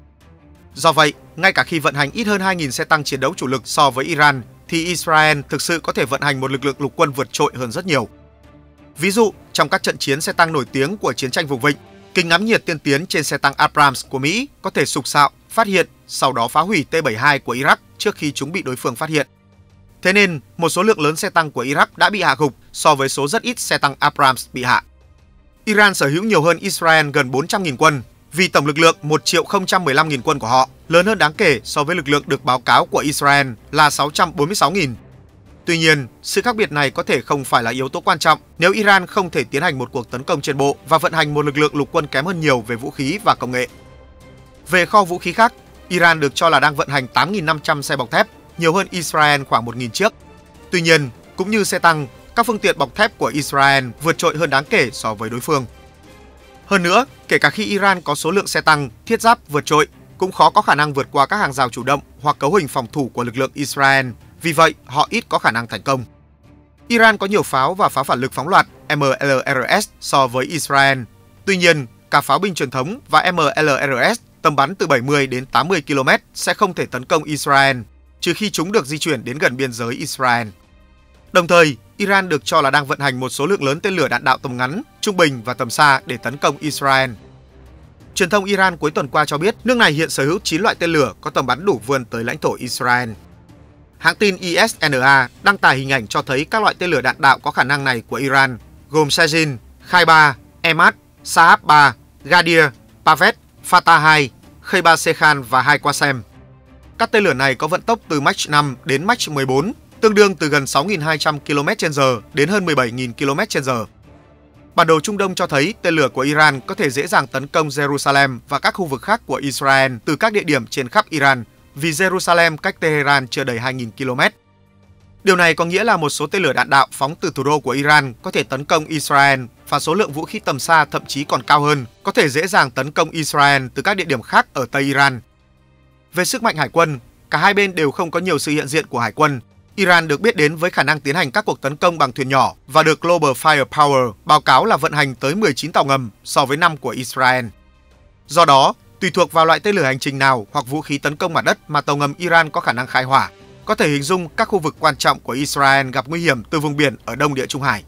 Do vậy, ngay cả khi vận hành ít hơn 2.000 xe tăng chiến đấu chủ lực so với Iran, thì Israel thực sự có thể vận hành một lực lượng lục quân vượt trội hơn rất nhiều. Ví dụ, trong các trận chiến xe tăng nổi tiếng của chiến tranh vùng vịnh, kính ngắm nhiệt tiên tiến trên xe tăng Abrams của Mỹ có thể sục sạo, phát hiện, sau đó phá hủy T-72 của Iraq trước khi chúng bị đối phương phát hiện. Thế nên, một số lượng lớn xe tăng của Iraq đã bị hạ gục so với số rất ít xe tăng Abrams bị hạ. Iran sở hữu nhiều hơn Israel gần 400.000 quân, vì tổng lực lượng 1.015.000 quân của họ lớn hơn đáng kể so với lực lượng được báo cáo của Israel là 646.000. Tuy nhiên, sự khác biệt này có thể không phải là yếu tố quan trọng nếu Iran không thể tiến hành một cuộc tấn công trên bộ và vận hành một lực lượng lục quân kém hơn nhiều về vũ khí và công nghệ. Về kho vũ khí khác, Iran được cho là đang vận hành 8.500 xe bọc thép, nhiều hơn Israel khoảng 1.000 chiếc. Tuy nhiên, cũng như xe tăng, các phương tiện bọc thép của Israel vượt trội hơn đáng kể so với đối phương. Hơn nữa, kể cả khi Iran có số lượng xe tăng, thiết giáp vượt trội, cũng khó có khả năng vượt qua các hàng rào chủ động hoặc cấu hình phòng thủ của lực lượng Israel. Vì vậy, họ ít có khả năng thành công. Iran có nhiều pháo và pháo phản lực phóng loạt MLRS so với Israel. Tuy nhiên, cả pháo binh truyền thống và MLRS tầm bắn từ 70 đến 80 km sẽ không thể tấn công Israel, trừ khi chúng được di chuyển đến gần biên giới Israel. Đồng thời, Iran được cho là đang vận hành một số lượng lớn tên lửa đạn đạo tầm ngắn, trung bình và tầm xa để tấn công Israel. Truyền thông Iran cuối tuần qua cho biết nước này hiện sở hữu 9 loại tên lửa có tầm bắn đủ vươn tới lãnh thổ Israel. Hãng tin ISNA đăng tải hình ảnh cho thấy các loại tên lửa đạn đạo có khả năng này của Iran, gồm Shaheen, Khaibar, Emad, Sahab-3, Ghadir, Pavet, Fatah-2, Khaybar-Sekhan và 2 Qasem. Các tên lửa này có vận tốc từ Mach 5 đến Mach 14, tương đương từ gần 6.200 km/h đến hơn 17.000 km/h. Bản đồ Trung Đông cho thấy tên lửa của Iran có thể dễ dàng tấn công Jerusalem và các khu vực khác của Israel từ các địa điểm trên khắp Iran, vì Jerusalem cách Tehran chưa đầy 2.000 km. Điều này có nghĩa là một số tên lửa đạn đạo phóng từ thủ đô của Iran có thể tấn công Israel, và số lượng vũ khí tầm xa thậm chí còn cao hơn, có thể dễ dàng tấn công Israel từ các địa điểm khác ở Tây Iran. Về sức mạnh hải quân, cả hai bên đều không có nhiều sự hiện diện của hải quân. Iran được biết đến với khả năng tiến hành các cuộc tấn công bằng thuyền nhỏ và được Global Firepower báo cáo là vận hành tới 19 tàu ngầm so với 5 của Israel. Do đó, tùy thuộc vào loại tên lửa hành trình nào hoặc vũ khí tấn công mặt đất mà tàu ngầm Iran có khả năng khai hỏa, có thể hình dung các khu vực quan trọng của Israel gặp nguy hiểm từ vùng biển ở Đông Địa Trung Hải.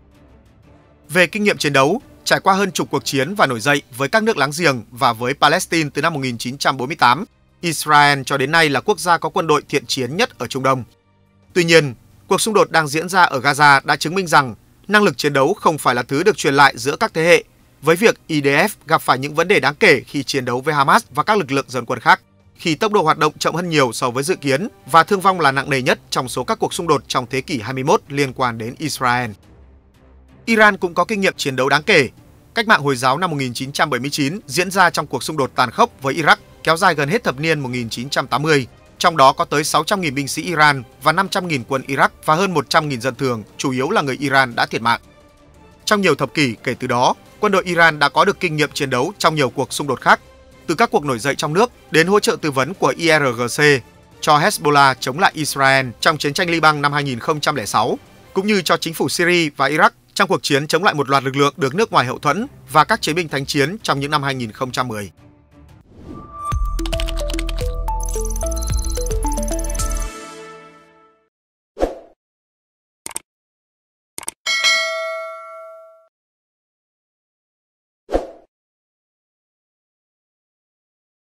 Về kinh nghiệm chiến đấu, trải qua hơn chục cuộc chiến và nổi dậy với các nước láng giềng và với Palestine từ năm 1948, Israel cho đến nay là quốc gia có quân đội thiện chiến nhất ở Trung Đông. Tuy nhiên, cuộc xung đột đang diễn ra ở Gaza đã chứng minh rằng năng lực chiến đấu không phải là thứ được truyền lại giữa các thế hệ, với việc IDF gặp phải những vấn đề đáng kể khi chiến đấu với Hamas và các lực lượng dân quân khác, khi tốc độ hoạt động chậm hơn nhiều so với dự kiến và thương vong là nặng nề nhất trong số các cuộc xung đột trong thế kỷ 21 liên quan đến Israel. Iran cũng có kinh nghiệm chiến đấu đáng kể. Cách mạng Hồi giáo năm 1979 diễn ra trong cuộc xung đột tàn khốc với Iraq kéo dài gần hết thập niên 1980, trong đó có tới 600.000 binh sĩ Iran và 500.000 quân Iraq và hơn 100.000 dân thường, chủ yếu là người Iran đã thiệt mạng. Trong nhiều thập kỷ kể từ đó, quân đội Iran đã có được kinh nghiệm chiến đấu trong nhiều cuộc xung đột khác, từ các cuộc nổi dậy trong nước đến hỗ trợ tư vấn của IRGC cho Hezbollah chống lại Israel trong chiến tranh Liban năm 2006, cũng như cho chính phủ Syria và Iraq trong cuộc chiến chống lại một loạt lực lượng được nước ngoài hậu thuẫn và các chiến binh thánh chiến trong những năm 2010.